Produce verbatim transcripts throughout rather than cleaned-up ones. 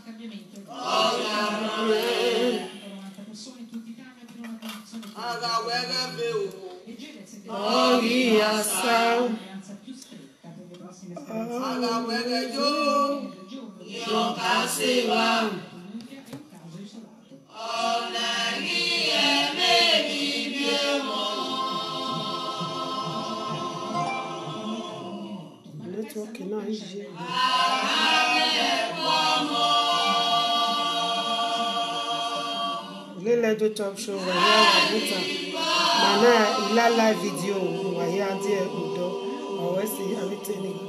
cambiamento. novanta persone in tutta Italia per una condizione leggera e sentire un'alleanza più stretta per le prossime esperienze. Io caseva è un caso isolato. Network no easy. Lele do talk show wa ya buta. Mana ila live video wa ya die udo. O we see everything.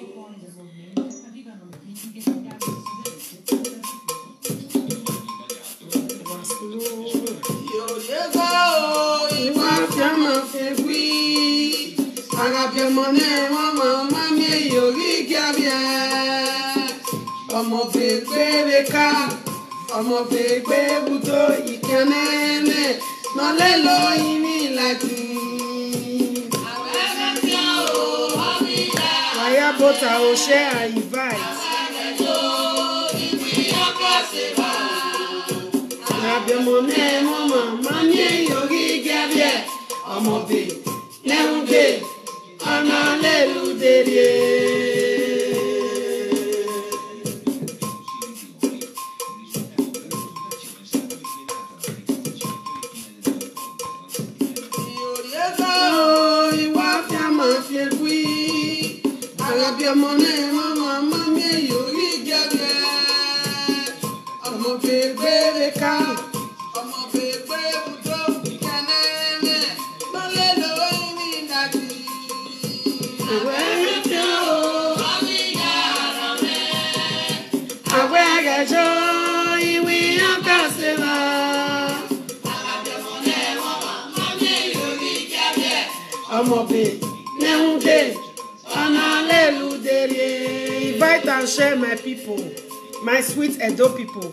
Ọmọ bèbè ká ọmọ bèbè budo ìkànnì nọlẹ lóyún ní ìlàjì. Wàyà bọ́tà ò ṣe àìváìt. Àbẹ̀mọ náà mọ̀ màmá ní ìyórí gẹ́bíẹ̀ ọmọ bè lẹ́hùn dé ọ̀nà lẹ́lu dèrè. Invite and share, my people, my sweet Edo people.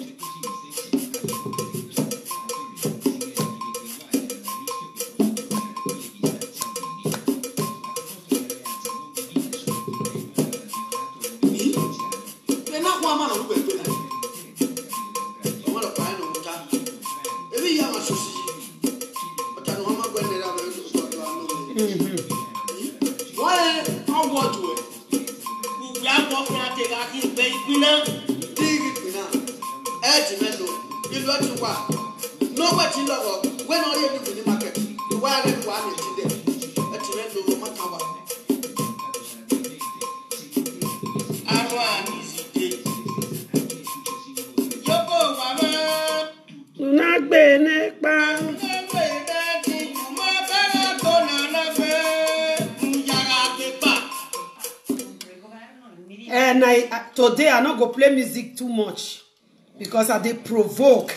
And I uh, today I not go play music too much because I dey provoke.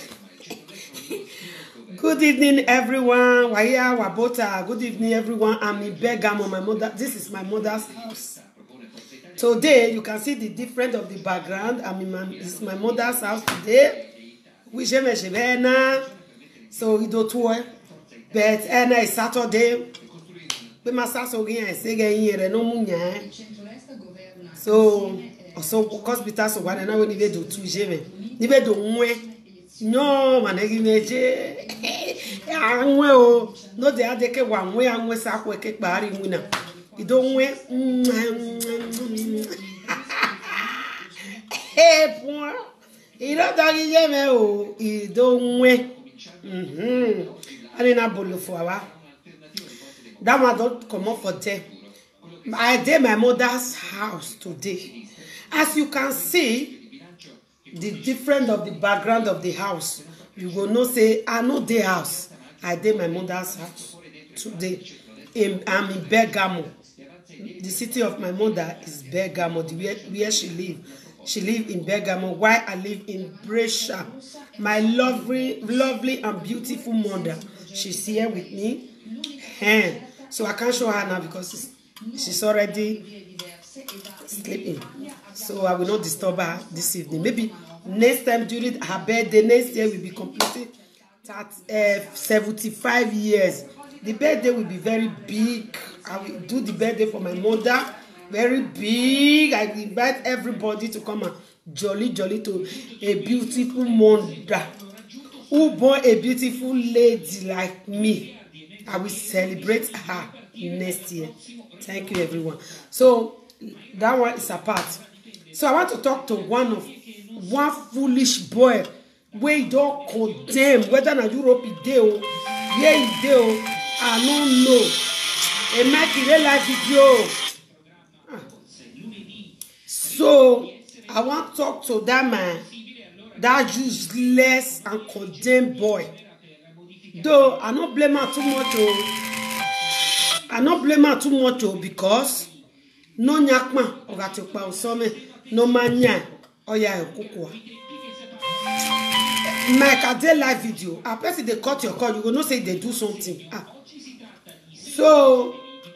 Good evening, everyone. Waya Wabota. Good evening, everyone. I'm in Bergamo. My mother. This is my mother's house. Today you can see the difference of the background. I'm in my. This is my mother's house today. We sheme shebena. So we do tour. But and it's Saturday. We must also again say again no munya. So, so hospital so one na we need do two jeme. Ni be do nwe. No man e gimeje. Anwe o. No dey adeke wa nwe anwe sa ko ke pari nwina. I do nwe. Eh point. I do do jeme o. I do nwe. Mhm. Ani na bolo fo wa. That one don't come up for there. I did my mother's house today. As you can see, the difference of the background of the house. You will not say, I know the house. I did my mother's house today. In, I'm in Bergamo. The city of my mother is Bergamo, the, where, where she lives. She lives in Bergamo, while I live in Brescia. My lovely, lovely and beautiful mother. She's here with me. And so I can't show her now because it's she's already sleeping, so I will not disturb her this evening. Maybe next time during her birthday, next year will be completed at uh, seventy-five years. The birthday will be very big. I will do the birthday for my mother, very big. I invite everybody to come and jolly, jolly to a beautiful mother who born a beautiful lady like me. I will celebrate her next year. Thank you, everyone. So that one is apart. So I want to talk to one of one foolish boy where he don't condemn whether na Europe is there or where he there. I don't know. A make a live video. So I want to talk to that man, that useless and condemned boy. Though I don't blame her too much. Oh, I don't blame her too much. Oh, because no nyakma ogatukpa osome no manya oya ekukwa. Like I did live video. A person they cut your call, you will not say they do something. Ah. So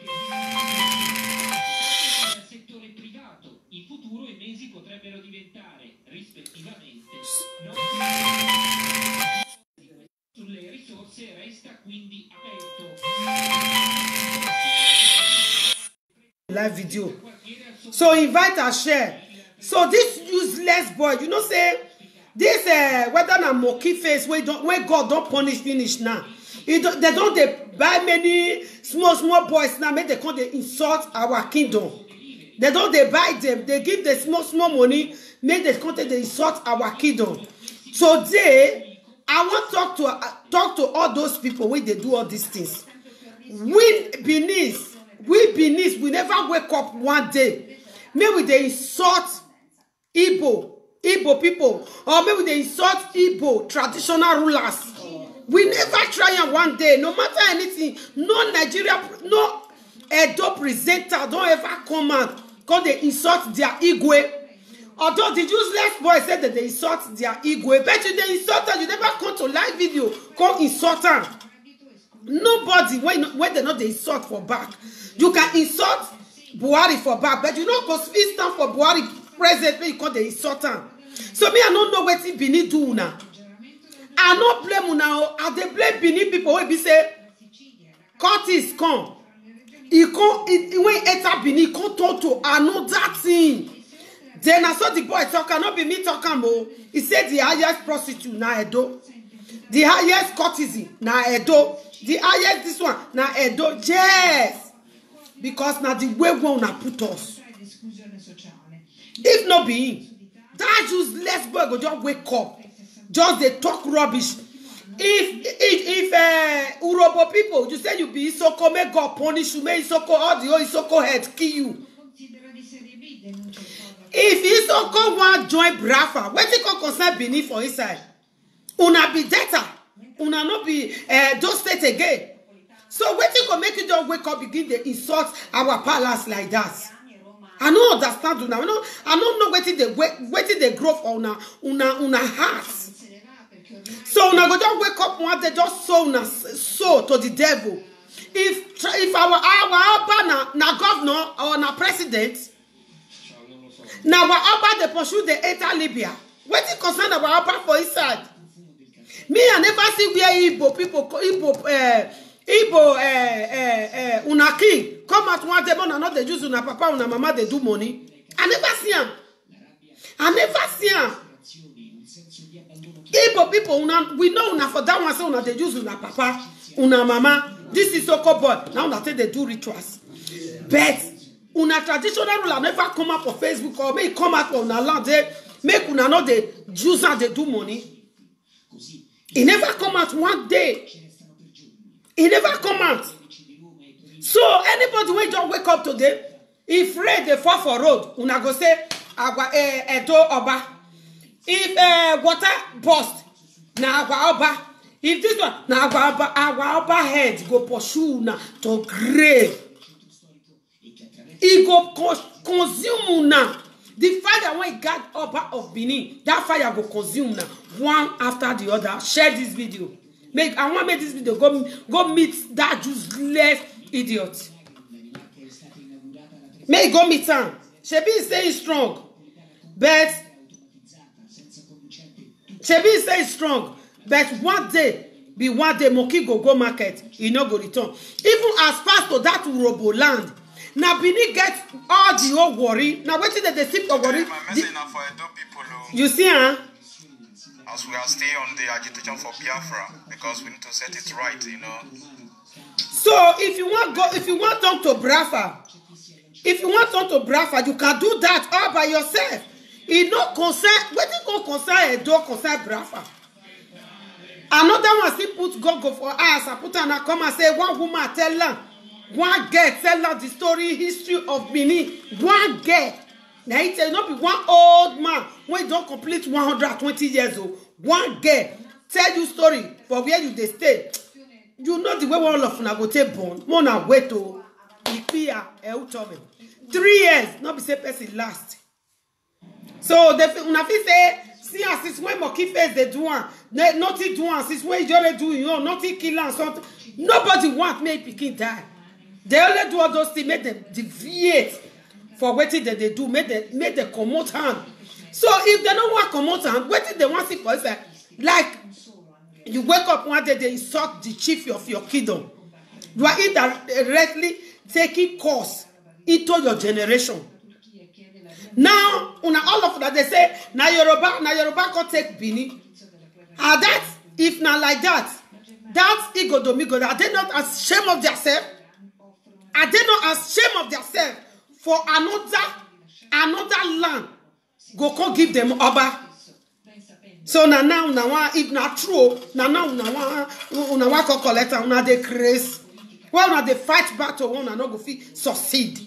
live video. So invite and share. So this useless boy, you know, say this uh whether na monkey face where don't where God don't punish finish now. It don't, they don't they buy many small small boys now, make they come they insult our kingdom. They don't they buy them, they give the small small money, make they come they insult our kingdom. So they, I want to talk to uh, talk to all those people when they do all these things. We beneath, we beneath, we never wake up one day. Maybe they insult Igbo, Igbo people, or maybe they insult Igbo traditional rulers. We never try them one day, no matter anything. No Nigeria, no Edo presenter don't ever come out because they insult their Igwe. Although the useless boy said that they insult their Igwe, but you they insult them, you never come to live video, come insult them. Nobody, when, when they know they insult for back. You can insult Buhari for back, but you know, because we stand for Buhari president, you call the insult them. So me, I don't know what Benin do now. I don't blame now. I dey blame Benin people wey be say Curtis come. He come he, when enter Benin, he come talk to another thing. Then I saw the boy talk, cannot be me talking more. He said the highest prostitute na Edo, the highest courtesan na Edo, the highest this one na Edo. Yes, because now the way we wanna put us. If not be him, that useless boy go just wake up. Just they talk rubbish. If if if uh, Urobo people, you say you be Isoko, make God punish you, make Isoko all the whole Isoko head kill you. If Isoko want join Brafa, what you can concern Benin for inside? Una be data, una not be uh, don't state again. So what you can make you just wake up, begin to insult our palace like that? I don't understand una. I don't, I don't know what they what they grow for una una una hearts. So una go just wake up one day, just sow una sow to the devil. If if our our Abba na, na governor or na president, now our Abba they pursue the enter Libya. What is concerned about Abba for inside? Me I never see where Igbo people Igbo uh, Igbo uh, uh, uh, una king come out one day, but not they use una papa una mama they do money. I never see him. I never see him. Igbo people, una, we know una for that one say una they use una papa, una mama. This is so called boy. Now una say they do rituals. But una traditional ruler never come up for Facebook or may come out for una land they make una know they use and they do money. It never come out one day. It never come out. So anybody when just wake up today, if rain they fall for road, una go say agwa eh edo oba. If uh, water burst, na agwa oba. If this one, na agwa oba, agwa oba head go pursue na to grave. It go consume na. The fire when it got oba of Benin, that fire go consume na one after the other. Share this video. Make I want make this video go go meet that useless idiot. Make go meet him. Shebi is saying strong, but. Shebi is saying strong, but one day, be one day, monkey go go market, he no go return. Even as fast to that Urobo land, Now Benin get all the whole worry. Now waiting that they see for worry. You see, huh? As we are still on the agitation for Biafra, because we need to set it right, you know. So if you want go, if you want them to Biafra, if you want them to Biafra, you can do that all by yourself. It no concern. What you go concern a dog concern Biafra. Another one still put go go for us. I put and I come and say one woman tell her, one girl tell her the story history of Benin. One girl. Now it will not be one old man when you don't complete one hundred twenty years old. One girl tell you story for where you they stay. You know the way all of them go take born. Mona wait to Ipia Eutobe. Three years, not be say person last. So they una fit say, see as it's when Moki face they do one, nothing do one, since when you already do you know, nothing kill and something. Nobody want make pikin die. They only do all those things, make them deviate for waiting that they do, make them make them come out hand. So if they don't want come out hand, waiting they want to see for it, like you wake up one day, they insult the chief of your kingdom. You are indirectly taking course into your generation. Now, una all of that they say, na Yoruba, na Yoruba can take Benin. And that, if not like that, that's ego domigo. Are they not ashamed of themselves? Are they not ashamed of themselves for another, another land? Go come give them over. So now, now, now, if not true, now, now, now, now, now, collect, now they craze. Well, now they fight battle, one and not go fit succeed.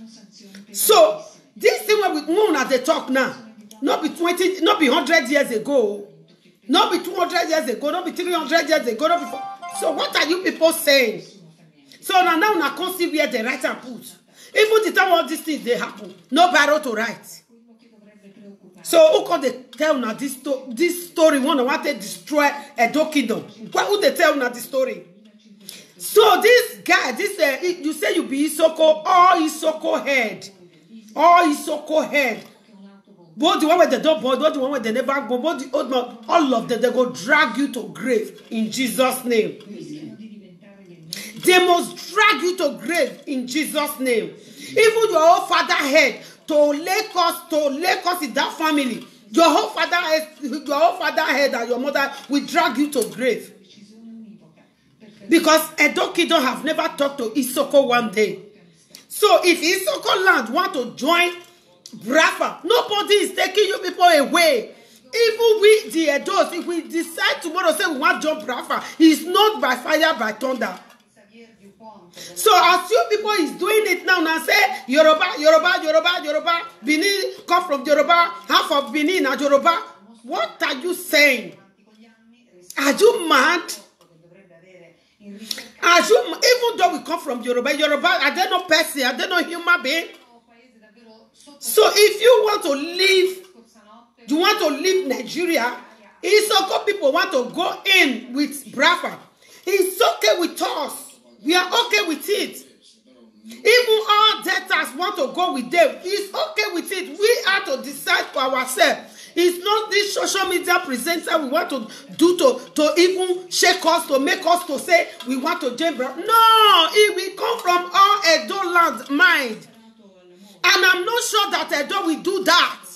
So this thing when we one at the talk now, not be twenty, not be hundred years ago, not be two hundred years ago, not be three hundred years ago, not before. So what are you people saying? So now, now, now, can't see where they write and put. Even the time all these things they happen, no barrow to write. So who can they tell now this sto this story? One want to destroy a dog kingdom. Why would they tell now the story? So this guy, this uh, you say you be Isoko, all Isoko head, all Isoko head. Both the one with the dog boy, both the one with the never go, both the old man, all of them they go drag you to grave in Jesus' name. They must drag you to grave in Jesus' name. Even your whole father head to Lagos, to Lagos in that family, your whole father head, your whole father head and your mother will drag you to grave. Because Edo Kingdom have never talked to Isoko one day. So if Isoko land want to join Biafra, nobody is taking you people away. Even we, the Edos, if we decide tomorrow say we want to join Biafra, it's not by fire, by thunder. So as you people is doing it now, now say Yoruba, Yoruba, Yoruba, Yoruba, Benin come from Yoruba, half of Benin and Yoruba. What are you saying? Are you mad? As you, even though we come from Yoruba, Yoruba, are they not person? Are they not human being? So if you want to leave, you want to leave Nigeria, Isoko people want to go in with Biafra. It's okay with us. We are okay with it. Even all debtors want to go with them. It's okay with it. We have to decide for ourselves. It's not this social media presenter we want to do to, to even shake us, to make us to say we want to join. No, it will come from our Edo land mind. And I'm not sure that Edo will do that.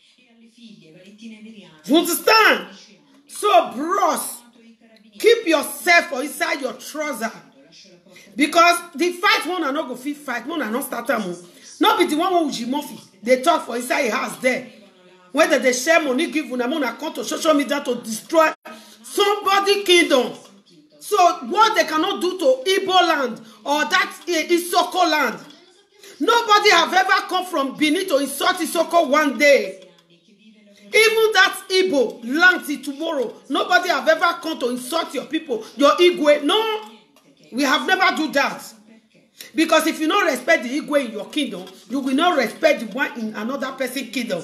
You understand? So, bros, keep yourself inside your trouser. Because the fight one and not go fit fight, one and not start them. Not be the one with Murphy. They talk for inside a house there. Whether they share money, give one account to social media to destroy somebody's kingdom. So what they cannot do to Igbo land or that Isoko land. Nobody have ever come from Benin to insult Isoko one day. Even that Igbo land till tomorrow. Nobody have ever come to insult your people, your Igwe. No. We have never do that. Because if you don't respect the Igwe in your kingdom, you will not respect the one in another person's kingdom.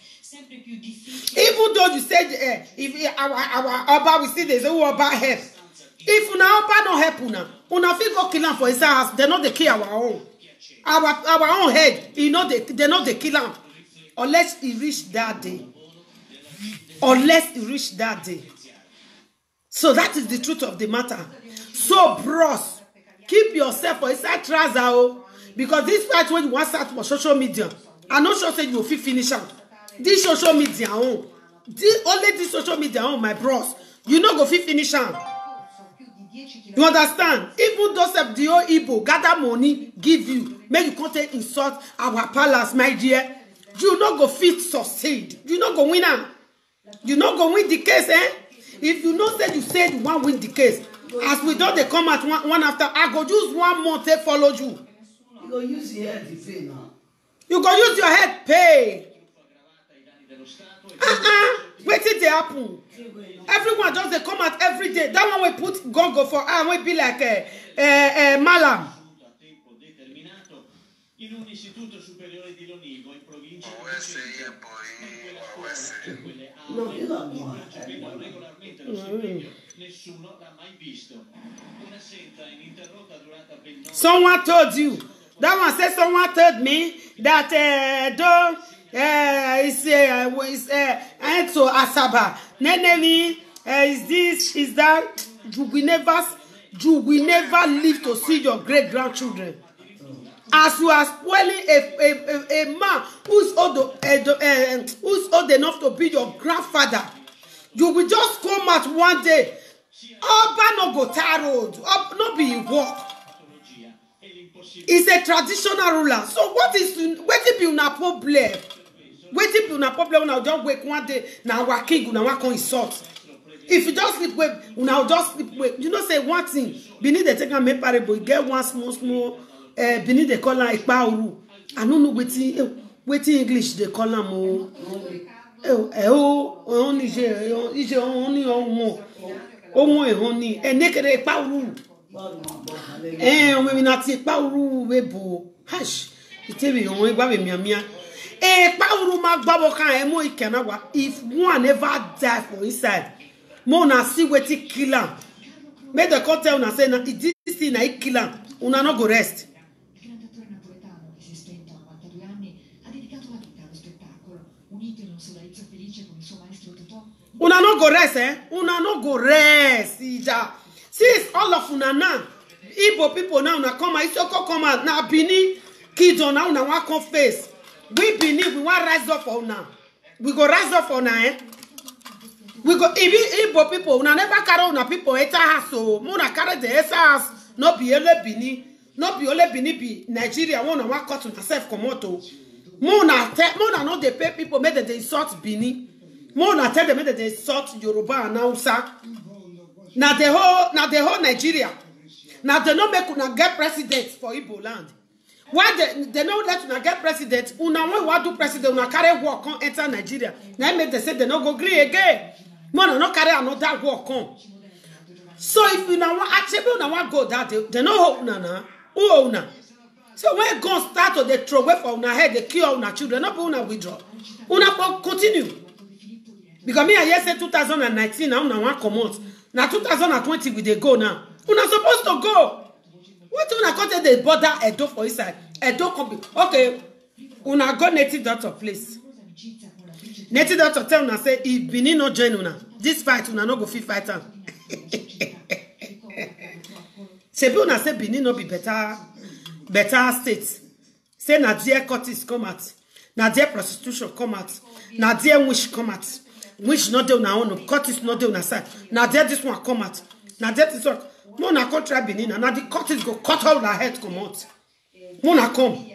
Even though you said, uh, if our, our Oba, we see there's a Oba help. If una Oba don't help una, una fit go kill them for his house, they not the kill our own. Our, our own head, you know, they, they not the kill them. Unless he reach that day. Unless he reach that day. So that is the truth of the matter. So, bros, keep yourself for inside trouser. Because this fight when you want start for social media, I not sure say you will fit finish am. This social media on, this only this social media on, my bros. You not go fit finish am. You understand? Even those of the old Igbo gather money, give you, make you can't insult our palace, my dear. You not go fit succeed. You not go win am. You not go win the case, eh? If you know say you said you want win the case, as we don't they come at one, one after, I go use one month to follow you. You go use your head to pay now. You go use your head pay. Uh-uh. Wait till they happen. Everyone just they come out every day. That one we put gongo for ah, we be like a uh, uh, uh, malam. No, you don't know. Someone told you. That one said someone told me that uh, don't uh, it's uh, it's uh, so Asaba. Nenemi uh, is this is that you will never you will never live to see your great grandchildren. As you are spoiling a, a, a, a man who's old, uh, uh, who's old enough to be your grandfather, you will just come out one day. Oba no go tar road, no be work. It's a traditional ruler. So what is what if you na problem? What if you na problem? Now just wake one day. Now our king now want to insult. If you just sleep with, now just sleep with. You know say one thing. Beneath the take a me parable, get one small small. Uh, beneath the color Ekpauru. I don't know wetin wetin English they call am o. Eh o only je ije only omo. Omo e honey. E nekere Ekpauru. Eh o me na ti Ekpauru we bo. Hash. Itebi on egba me miamia. Ekpauru ma gbabo kan e mo ikenawa. If one never die for inside, mo na see wetin kill am. Make the court tell una say na this thing na it kill am. Una no go rest. Una no go rest, eh? Una no go rest, ija. Since all of una now, Igbo people now una come out, Isoko come out. Now Bini kids on now una want come face. We Bini we want rise up for una. We go rise up for una, eh? We go even Igbo people una never carry una people enter house so. Una carry the house. No be only Bini, no be only Bini be Nigeria. Una want cut una self come out. Mona tell Mona not they pay people make they insult Bini. Mona tell them that they insult Yoruba and Hausa. Now the whole now the whole Nigeria. Now they don't make una get president for Igbo land. Why they they don't let una get president? Una want what do president? Una carry war come enter Nigeria. Now make they say they not go agree again. Mona not carry another war come. So if you now want actually una want go that they, they no hope una na who una. So when guns start to they throw away for una head, they kill una children. Not una withdraw. Una continue. Because me I hear say two thousand nineteen now una want come out. Now two thousand twenty we they go now. Una supposed to go. What una content they border Edo for inside? Edo come. Okay. Una go native doctor place. Native doctor tell una say if Benin no join una, this fight una no go fit fight am. Say una say Benin no be better better state. Say na there Curtis come out. Na there prostitution come out. Na there wish come out. Wish not do na own, Curtis not do na side. Now there this one come out. Now there this one. No na contra Benin. Now the Curtis go cut all their head come out. Mona come.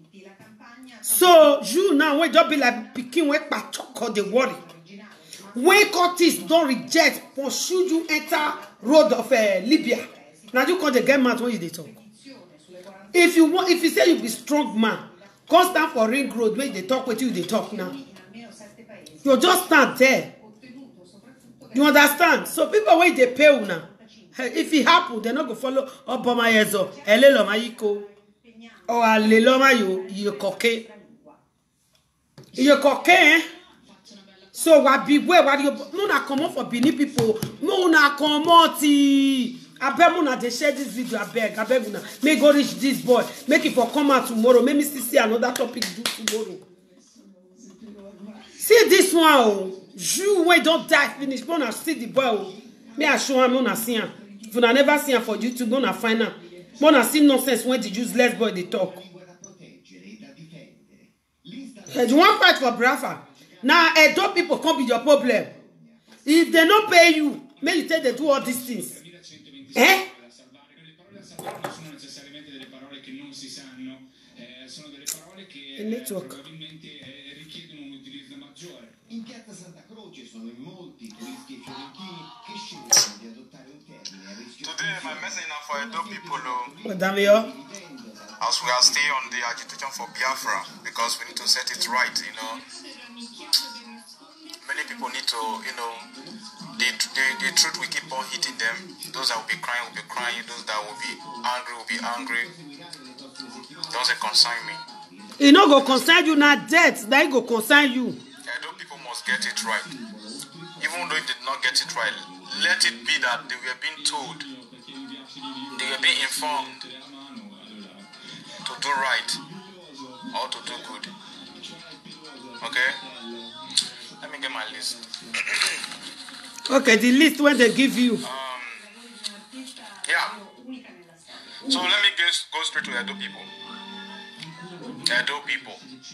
So you now when just be like picking when patchok the worry. When Curtis don't reject, pursue you enter road of uh, Libya. Now you call the get mad when you they talk. If you want, if you say you be strong man, come stand for ring road where they talk with you, they talk now. You just stand there. You understand? So people when they pay now, if it happen, they're not gonna follow Obama yezo. Elelo mayiko or alelo mayo you coke. You coke. Eh? So what beware what you no na come out for Benin people. No na come out. I beg una they share this video. I beg, I beg una. May go reach this boy. Make it for come out tomorrow. Make me still see another topic do tomorrow. See this one, oh. You when don't die finish. Gonna see the boy. Oh. Me I show him. Gonna see him. If you never see him for YouTube, gonna find him. Gonna see nonsense when the useless boy they talk. You want fight for Biafra? Now, Edo people come be your problem. If they don't pay you, may you tell they do all these things. Eh? The network. In piazza Santa Croce sono in molti turisti e fiorentini che scelgono di adottare un termine a rischio. Today, my message now for Edo people, oh, Madam Yo. as we are still on the agitation for Biafra, because we need to set it right, you know. Many people need to, you know, the, the, the truth will keep on hitting them. Those that will be crying will be crying. Those that will be angry will be angry. Doesn't concern me. It no go concern you, not death. That go concern you. Edo people must get it right. Even though they did not get it right, let it be that they were being told, they were being informed to do right or to do good. Okay? Let me get my list. Okay, the list when they give you. Um, yeah. So let me get, go straight to Edo people. Edo people.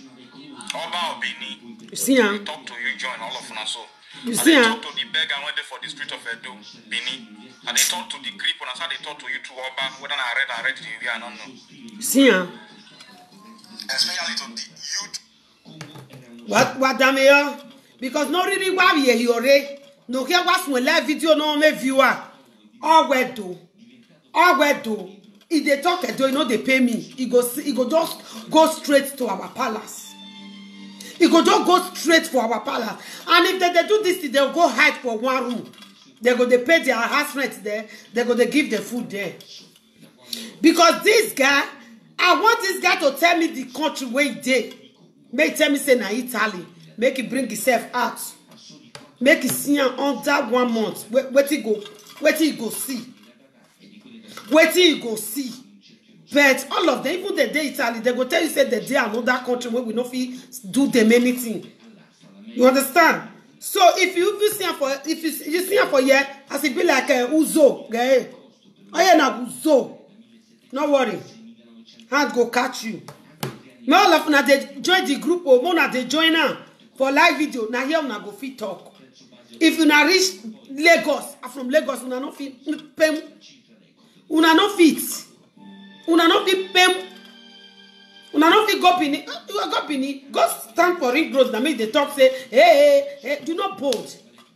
Oba Obini. You see, huh? Talk to you, join all of us. So. You And see, they huh? talk to the beggar when they for the street of Edo, Bini. And they talk to the cripple, and so they talk to you to Oba, whether I read I read the I don't know. You see, huh? Especially to the youth. What, what, damn it? Because no really why we here, no care what's my live video, no me viewer. All where do, all where do. If they talk, you know they pay me. It go, it go just go straight to our palace. It go just go straight for our palace. And if they, they do this, they'll go hide for one room. They go they pay their house rent there. They go they give the food there. Because this guy, I want this guy to tell me the country where he did. Make tell me say na Italy. Make it bring himself out. Make it see him under one month. Wait, wait he go, wait he go see. Wait he go see. But all of them, even the day Italy, they go tell you say the day another country where we no fit do them anything. You understand? So if you if you see him for if you you see him for here, as it be like a uh, Uzo, guy. Oh yeah, na Uzo. No worry, hand go catch you. Me all of una they join the group or una they join now for live video. Now here una go fit talk. If you na reach Lagos, from Lagos una no fit pay. Una no fit. Una no fit pay. Una no fit go Bini. You go Bini. Go stand for ring road. Now make the talk say, hey, hey, hey, do not bold.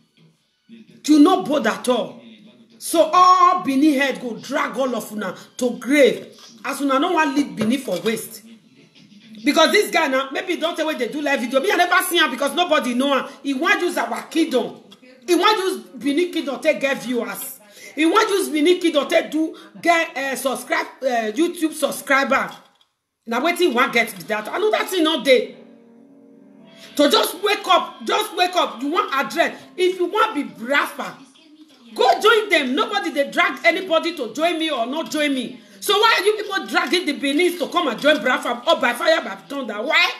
Do not bold at all. So all Bini head go drag all of una to grave. As una no one leave Bini for waste. Because this guy now, maybe don't tell what they do live video. Me I never see him because nobody know him. He want use our kingdom. He want use Bini kingdom to get viewers. He want use Bini kingdom to do get uh, subscribe uh, YouTube subscriber. Now what he want get that? I know that's not there. So just wake up, just wake up. You want address. If you want to be brava, go join them. Nobody they drag anybody to join me or not join me. So why are you people dragging the Benin to come and join Biafra or by fire by thunder? Why?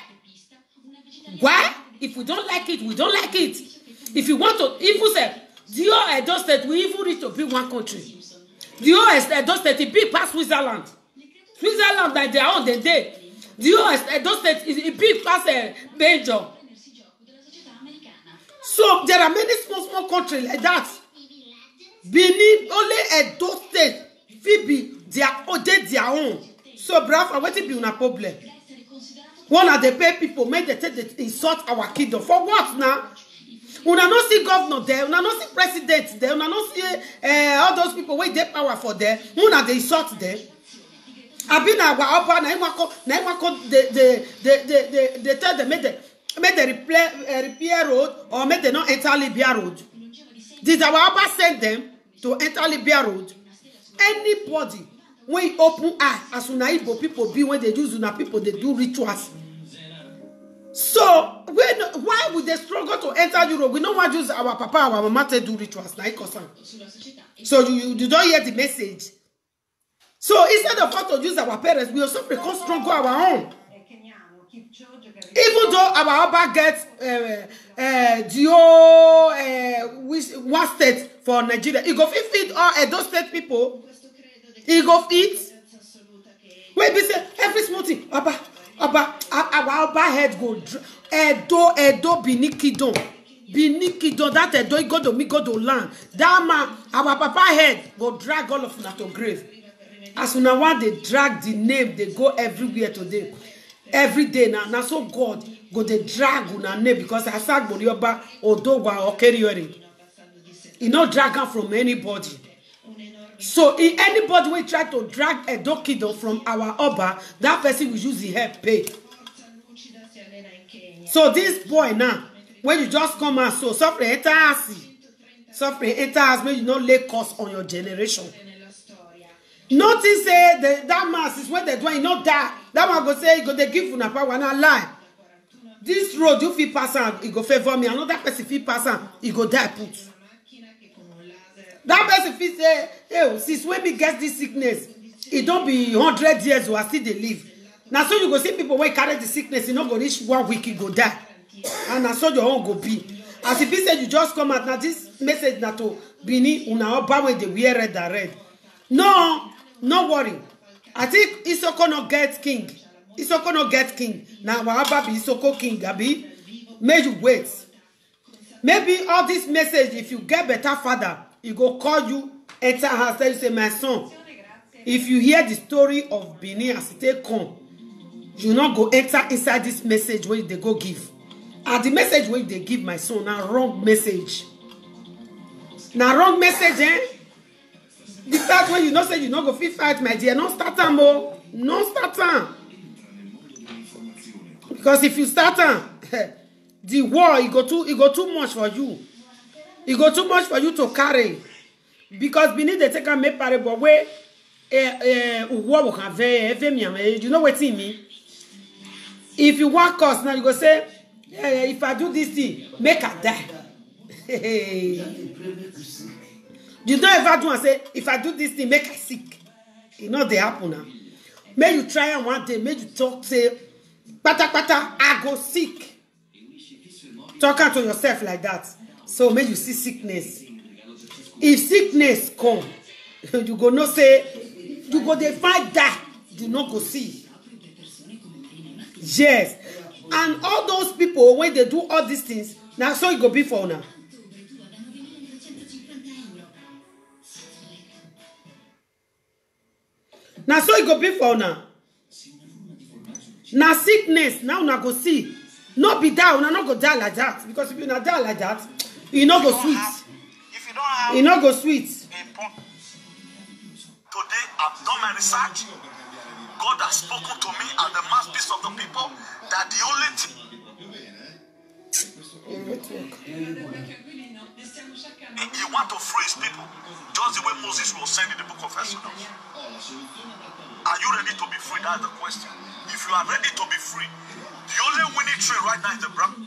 Why? If we don't like it, we don't like it. If you want to, if you say, the whole Edo State, we even need to be one country. The whole Edo State is big past Switzerland. Switzerland, like their own, they day. The whole Edo State is big past uh, Belgium. So there are many small, small countries like that. Benin, only Edo State, Phoebe. They are oh, they their own. So, bravo, what if you have a problem? One of the pay people make they take they insult our kingdom. For what now? Una no see governor there, una no see president there, una no see uh, all those people wait their power for there. Una they insult there. I been our upper na imako na imako the the the the the tell them make the make the repair uh, repair road or make they not enter Libya road. Did our upper send them to enter Libya road? Anybody when you open eye as una Igbo people be when they use una people they do rituals. So when why would they struggle to enter Europe? We don't want to use our papa our mama to do rituals like concern. So you, you don't hear the message. So instead of us to use our parents, we also become stronger our own. Even though our Oba gets uh, uh, Dio uh, which one state for Nigeria, he go feed all Edo State people. He go feed. Wait, be say every small thing. Oba, Oba, our Oba head go Edo, Edo, Bini Kingdom. Bini Kingdom, that Edo, go to me, go to land. That man, our papa head go drag all of una to grave. As una want they drag the name, they go everywhere today. Every day now, now so God go they drag una name because I said Borioba Odowa or Keriori. He not drag her from anybody. So if anybody will try to drag a dokido from our Oba, that person will use the help pay. So this boy now, when you just come out, so suffer enter us, suffer enter us, when you not lay cost on your generation. Notice say the that mass is when they do it not die. That one go say go they give una power and lie. This road you feel pass on, it go favor me. Another person feel pass on, it go die put. That person feel say, hey, since when we get this sickness, it don't be hundred years or still they live. Now so you go see people when carry the sickness, you not go reach one week, it go die. And now so your own go be. As if he said you just come out now, this message na to Bini una oba when they wear red and red. No. No worry. I think Isoko not get king. Isoko not get king. Now Wahaba be Isoko king, Abi. May you wait. Maybe all this message, if you get better father, he go call you, enter house, tell you say, my son, if you hear the story of Bini as it come, you not go enter inside this message where they go give. And the message where they give my son, now wrong message. Now wrong message, eh? The fact when you know say you not go fit fight, my dear, no start am o, no start am. Because if you start am, the war it go too it go too much for you. It go too much for you to carry. Because beneath the take and make parable way, eh eh war will have you know what it mean? If you want cause now you go say, yeah, if I do this thing, make her die. You don't ever do and say, if I do this thing, make her sick. You know they happen now. May you try and one day, may you talk, say, pata pata, I go sick. Talk to yourself like that. So may you see sickness. If sickness come, you go no say, you go they fight that, do not go see. Yes. And all those people, when they do all these things, now so it go be for now. Now so it go be for now. Now sickness, now una go see. Not be down, una not go die like that. Because if you not die like that, you not go sweet. Have, if you don't have you not go sweet. Today I've done my research. God has spoken to me as the mouthpiece of the people that the only thing he, he want to free his people, just the way Moses was saying in the book of Exodus. Are you ready to be free? That's the question. If you are ready to be free, the only winning tree right now is the brown.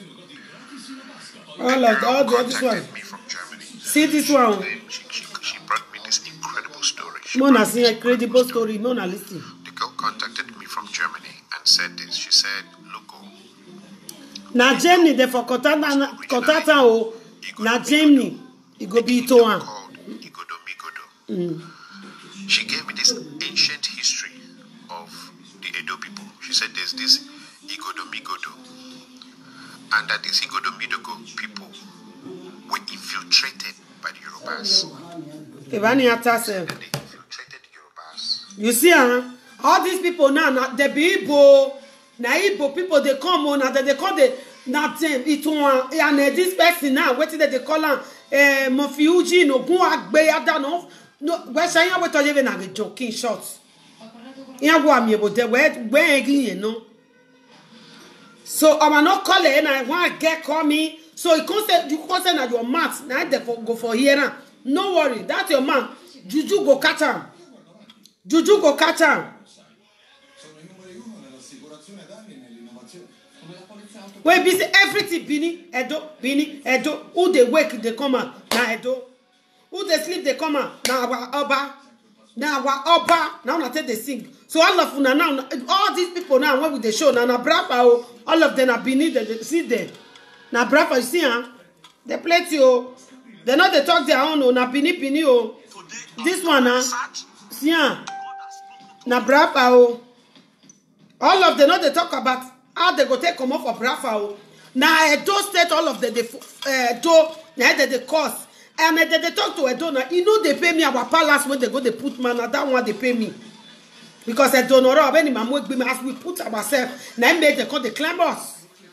I like all the this one. Me from Germany. See this one. She, she, she brought me this incredible story. She Mona see a credible story. Mona listen. The girl contacted me from Germany and said this. She said, look, na Germany they for Kotata Kotata o na Germany it go be to one. Igodo Migodo. She gave me this ancient history of the Edo people. She said there's this Igodo Migodo, and that these Igodo Migodo people were infiltrated by the Yorubas. Evani Atase. And they infiltrated the Yorubas. You see, huh? All these people now, now they be Igbo. Now Igbo people they come on and they call the not them it one and uh, this person now what did they call him eh uh, Mofiuji no gun agbe ada no no we say yan we to even na joking shots yan go am ebo de we we again no so I'm not call it and I want get call me so you can say you can say na your mouth na dey for go for here now no worry that's your man juju go catch am juju go catch am. Wait, be say everything Bini, Edo, Bini, Edo. Who they wake, they come out, na Edo. Who they sleep, they come out, na our Oba. Na our Oba. Now na take they sing. So all of una now, all these people now, when we they show, na na brapa, all of them are Bini, they, they see them. Na brapa, you see, huh? They play to you. They not they talk their own, na Bini, Bini, oh. This one, huh? See, huh? Na brapa, oh. All of them know they talk about how they go take come up for Brafa. Now Edo State, all of them they uh, do now they the cost. And they, they talk to Edo now. You know they pay me our palace when they go they put man. That one they pay me. Because Edo no have any man work as we put ourselves. Now make they call the claim us.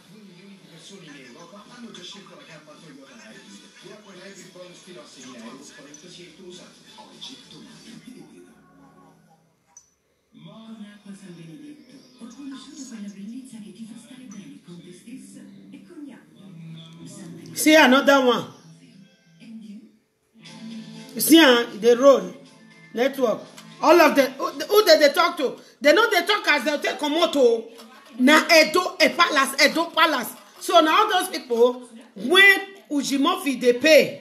See another one. You see uh, the road network. All of them who, who did they talk to? They know they talk as they take Komoto. Now Edo a palace, Edo palace. So now all those people when Ujimofi they pay.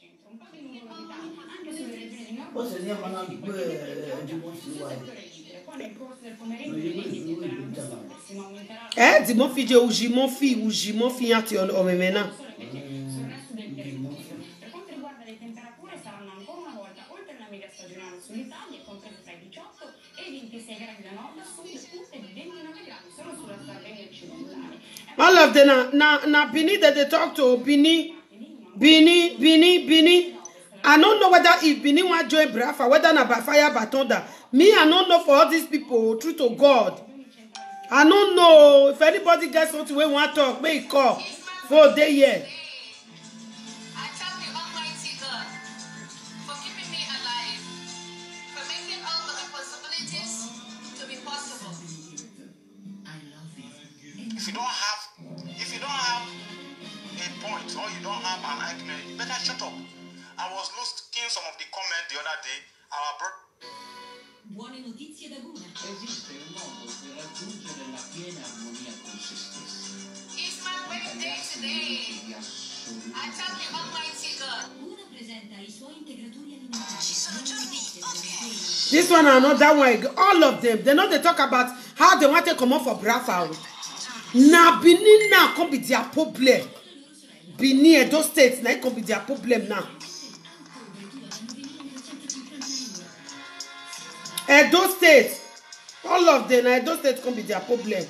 Eh, Dimofi je Ujimofi, Ujimofi ati o memena. All of them na na na Bini that they talk to Bini, Bini, Bini, Bini. I don't know whether if Bini want join Brafa, whether na by fire by thunder. Me, I don't know for all these people. True to God, I don't know if anybody gets something we want to talk. May he call for day here. I thank the Almighty God for keeping me alive, for making all the possibilities to be possible. I love it. If you don't have, if you don't have a point or you don't have an argument, you better shut up. I was looking some of the comments the other day. Our brother. Buone notizie da Guna. Esiste un modo per raggiungere la piena armonia con se stessi. It's my birthday today. I thank the Almighty God. Guna presenta I suoi integratori alimentari. Ci sono giorni. This one and another one, all of them, they know they talk about how they want to come up for Brafa. Now Benin now come be their problem. Benin, those states now come be their problem now. Edo State, all of them, Edo State can be their problem.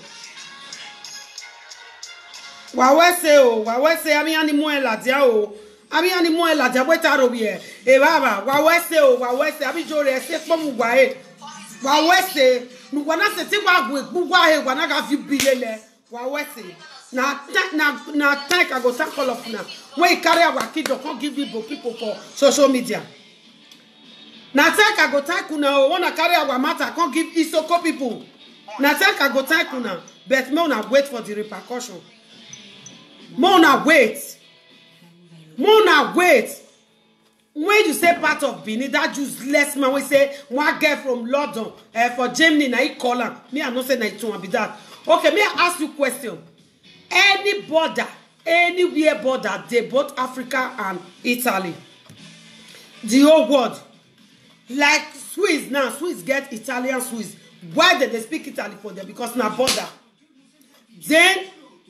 Wawe se o, wawe se ami animu eladia o, ami animu eladia weta robiye. E baba, wawe se o, wawe se abi jore se pomu wae. Wawe se, nu wana se ti wa gwe gbugwa he wana ga fi bilele. Wawe se. Na na na thank I go thank all of now. When you carry our kid, don't give people people for social media. Na thank I go thank una wanna carry our matter, can't give Isoko people. Na thank I go thank una, but me una wait for the repercussion. Me una wait. Me una wait. When you say part of Benin, that useless man we say one girl from London uh, for Germany, na he call her. Me I not say na it won't be that. Okay, may I ask you a question? Any border, anywhere border, they both Africa and Italy. The whole world. Like Swiss now, Swiss get Italian Swiss. Why did they speak Italy for them? Because now border. Then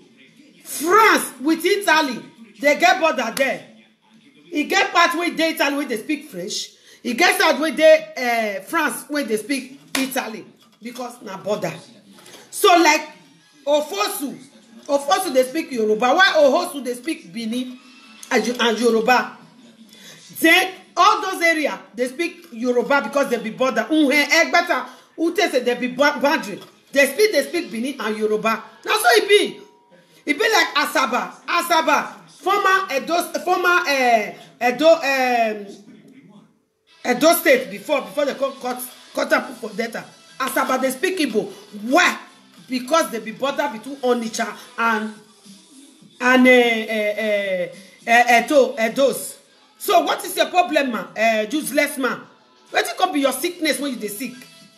France with Italy, they get border there. He get part where they Italy where they speak French. He gets out where they uh, France where they speak Italy because now border. So like Ofosu, Ofosu they speak Yoruba. Why Ohosu they speak Bini and Yoruba? Then all those areas they speak Yoruba because they be border. Unhe Egbata Ute say they be boundary. They speak they speak Bini and Yoruba. That's how it be. It be like Asaba, Asaba, former Edo, former uh, Edo, um, Edo State before before they cut cut cut up for data. Asaba they speak Igbo. Why? Because they be border between Onitsha and and uh, uh, uh, Edo Edos. So what is your problem, man? Uh, useless man. What it could be your sickness when you dey sick?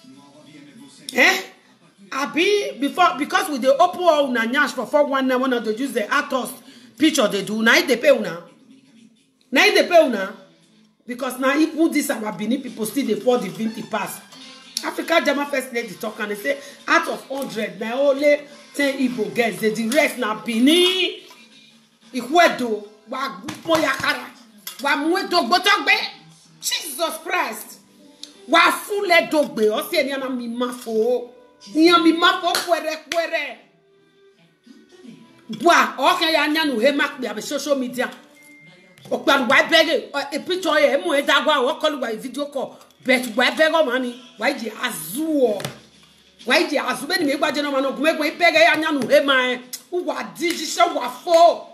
Eh? Abi before because with the open all na nyash for four one nine one of the use the Atos picture they do. Now they pay una. Now they pay una because now if put this our Benin people still they pour the vinti pass. Africa Jama first lady talk and they say out of hundred now only ten Igbo girls. They the rest now Benin. Ikwedo wa moyakara wa mwedo gbotogbe. Jesus Christ. Wa fule dogbe o se ni ana mi mafo. Nyami mapo kwere kwere. Bwa, okay ya nyanu he mak be social media. Okpa why beg a picture e mu e dagwa o call why video call. Bet why beg o money. Why ji azuo. Why ji azu be ni me gbaje no ma no gumegwe beg ya nyanu he man. Wa digi se wa fo.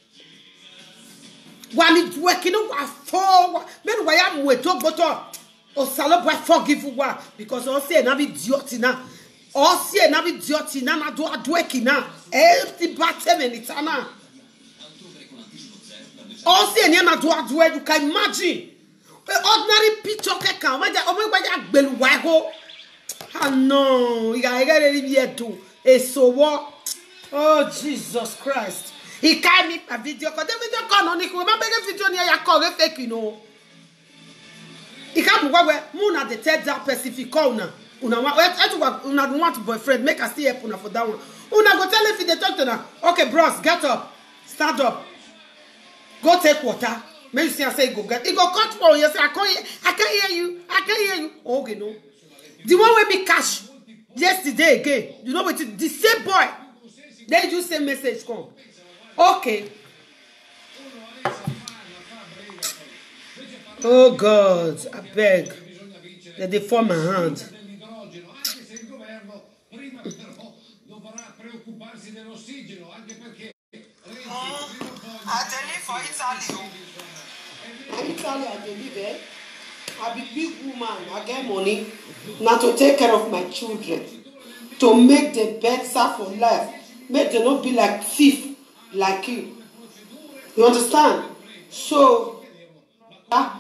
Wa ni working wa fo. Me no wa ya mu e to gboto. O salo boy forgive wa because o say na be idiot na. O say na be idiot na na do adweki na. E ti bate me ni tana. O say ni na do adwe you can imagine. Ordinary picture ke kan wa ja o mo gba ja gbelu wa go. Ah no, you got to be here too. E so what? Oh Jesus Christ. He can't make a video call. The video call no ni ko ma bege video ni ya call fake you know. He can't go where Muna the third that Pacific call na. Una want una want boyfriend make us stay up una for that one. Una go tell if they talk to na. Okay bros, get up. Stand up. Go take water. Make you see I say go get. He go cut for you say I can't I can't hear you. I can't hear you. Okay no. The one with me cash yesterday again. You know what it, the same boy. They just same message come. Okay. Oh God, I beg. That they form my hand. I tell you for Italy. For Italy, I believe it. I be big woman. I get money. Now to take care of my children. To make them better for life. Make them not be like thief like you. You understand? So, uh,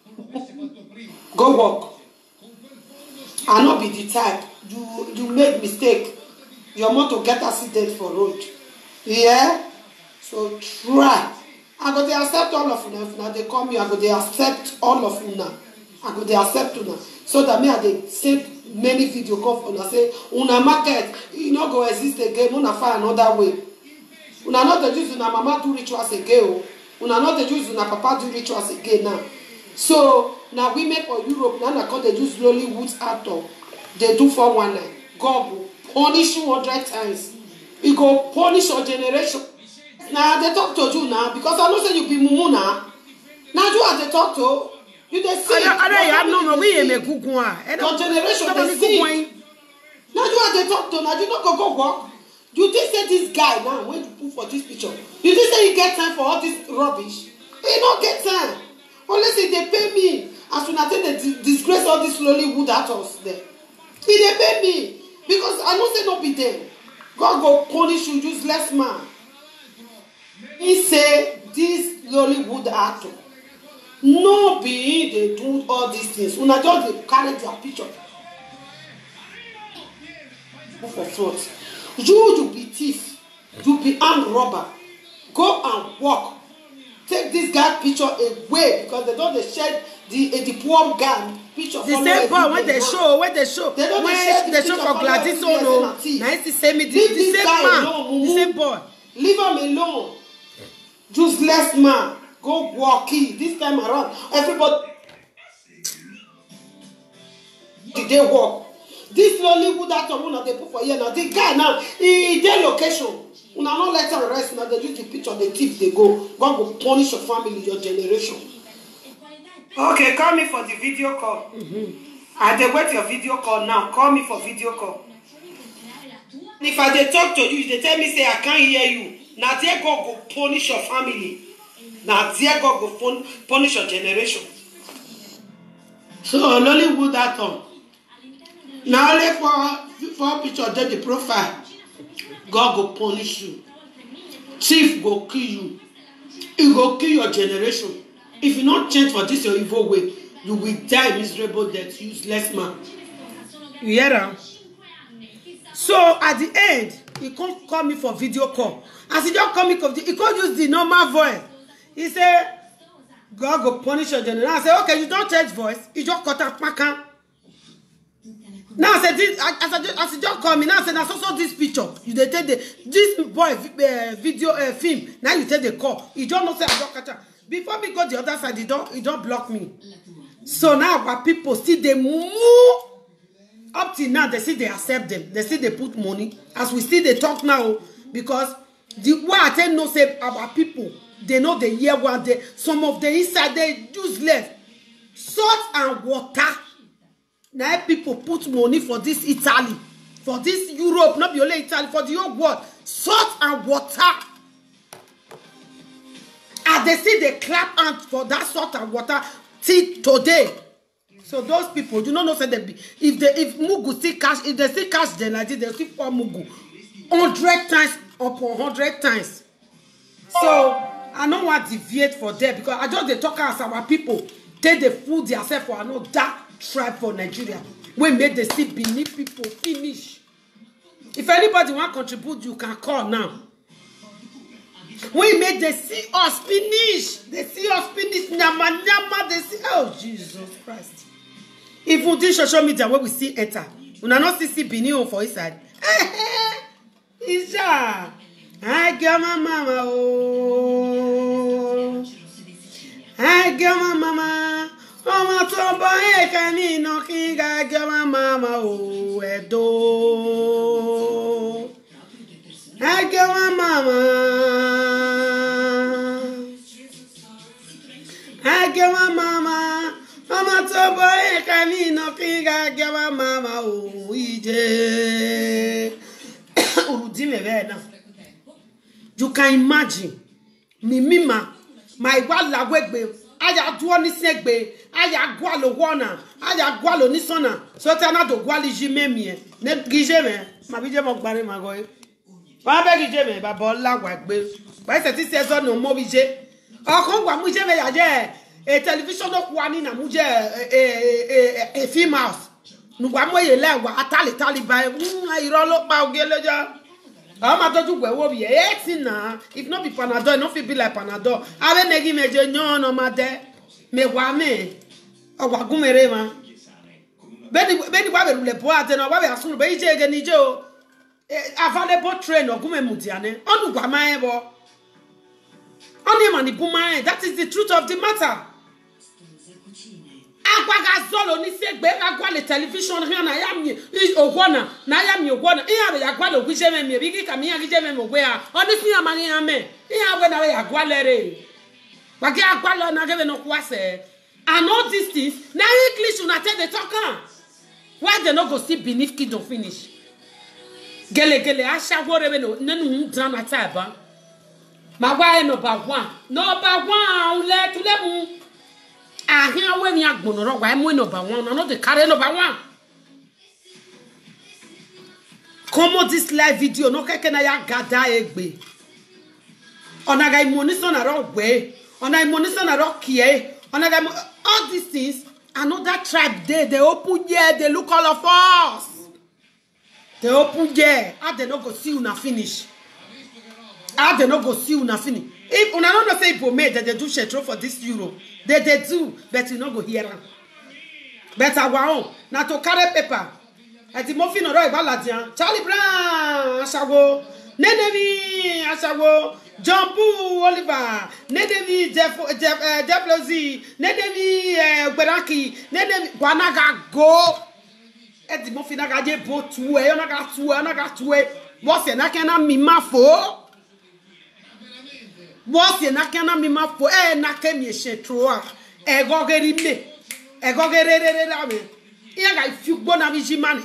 go work. I not be the type. You you make mistake. You want to get accident for road. Yeah? So try. I go to accept all of you now. They come here, I go to accept all of you now. I go to accept you now. So that me I dey send many video call for una say una market e no go exist again. Una find another way. Una not the use una mama do rituals again. Una not the use una papa do rituals again now. So now we make for Europe now. I call they use Lollywood actor. They do for one night. God will punish you hundred times. He go punish your generation. Now they talk to you now because I know say you be mumu now. Now you are the talk to. You they see. I don't know. No, we make good one. Your generation they see. Now you are the talk to. Now you not go go work. You think say this guy now when you put for this picture. You think say he get time for all this rubbish. He not get time. Unless if they pay me. As soon as they disgrace all this Lollywood actors there. He they pay me because I know say not be them. God go punish you useless man. He say this Lollywood actor. No be they do all these things. Una just they carry their picture. For front. You you be thief. You be armed robber. Go and walk. Take this guy picture away because they don't they shed the uh, the poor guy picture. The same boy when they show when they show they don't when they they show for Gladys Ono. Nice to say me the, the same man, alone, the same boy. Leave him alone. Useless man. Go walk it this time around. Everybody did they walk? This Lollywood actor one they put for here now. The guy now he their location. Una not let her rest now. They use the picture, the thief they go. God will punish your family, your generation. Okay, call me for the video call. Mm-hmm. I dey wait your video call now. Call me for video call. If I dey talk to you, they tell me say I can't hear you. Now there God go punish your family. Now there God go punish your generation. So Lollywood actor. Now only for four picture dey the profile. God go punish you. Thief go kill you. He go kill your generation. If you not change for this your evil way, you will die miserable death, useless man. You hear that? So at the end, he can't call me for video call. As he just call me, he can't use the normal voice. He said, God go punish your generation. I said, okay, you don't change voice. He just cut up my can. Now I said, this, as, I just, as he just call me, now I said, I saw this picture. You they take the this boy uh, video uh, film. Now you take the call. He don't know say I don't catch up. Before me go the other side, he don't he don't block me. So now our people see they move. Up till now, they see they accept them. They see they put money. As we see, they talk now because the what I tell no say about people, they know they hear what they some of the inside they useless. Salt and water. Now people put money for this Italy, for this Europe, not only Italy, for the whole world. Salt and water. And they see they clap hands for that salt and water till today. So those people, you don't know say they be if they if Mugu see cash, if they see cash then like this, they see for Mugu hundred times upon hundred times. So I don't want to deviate for them because I just they talk as our people take the food themselves for another tribe for Nigeria. We made the still beneath people finish. If anybody want to contribute, you can call now. We made the see us finish. They see us finish. Nyama nyama. They see. Oh Jesus Christ. If we do social media where we see enter, we not see see Benin for inside. Isha, I get my mama. Oh, I get my mama. Mama toba e kani no kinga. I get my mama. Oh, edo. I get my mama. I get my mama. Mama toba e kani no kinga. I get my mama. Oh, ije. You can imagine me mima my wala wegbe aya duo ni segbe aya gwalo wona aya gwalo ni sona so tana do gwali jime mi ne gijeme ma bije mo gbare ma go wa be gijeme baba ola wagbe wa se ti se so no mo bije okon gwa mu jeme ya je e television no kwa ni na mu je e e females nu gwa mo ye le wa atali tali ba iro lo pa ogeleja. I'm not going to be eighteen now. If not be Panadol, not be like Panadol. I will make him a no no matter. Me wame. Oh, wagumere man. Beni beni wabe rule poate na wabe asunu be ije ege ni jo. Available train or gume mutiane. Onu gwama ebo. Oni mani buma. That is the truth of the matter. Agwaga zolo ni segbe agwa le television ri na ya mi ogwona na ya mi ogwona iya be agwa lo gujeme mi bi ki ka mi ya gujeme mo gbe a oni ti ya mari ame iya we na we agwa lere ba ki agwa lo na gebe no kwase and all these things na English una take the talk am why they no go see beneath kid finish gele gele asha wore be no nanu drama taba ma wa e no ba one no ba one le tu le mu ah here when you agbono ro wa mo number one no the carry number one come this live video no keke na ya gada egbe ona ga imoniso na ro gbe ona imoniso na ro kie ona ga all these things another tribe there they open here they look all of us they open here how they no go see una finish how they no go see una finish if una no know say people made that they do shetro for this euro they they do but you no go hear am but our own na to carry paper ati mo fi no ro ibaladian Charlie Brown asawo Nedevi asawo John Paul Oliver Nedevi Jeff Jeff uh, Jeff Lozi Nedevi Gberaki Nedevi Gwanaga go ati mo fi na ga je bo tu e na ga tu e na ga tu e mo se na kana mi mafo What's the nakana mima for eh nakemi shetroa e gogeri me e gogere re la me iya ga fi gbo na bi jimane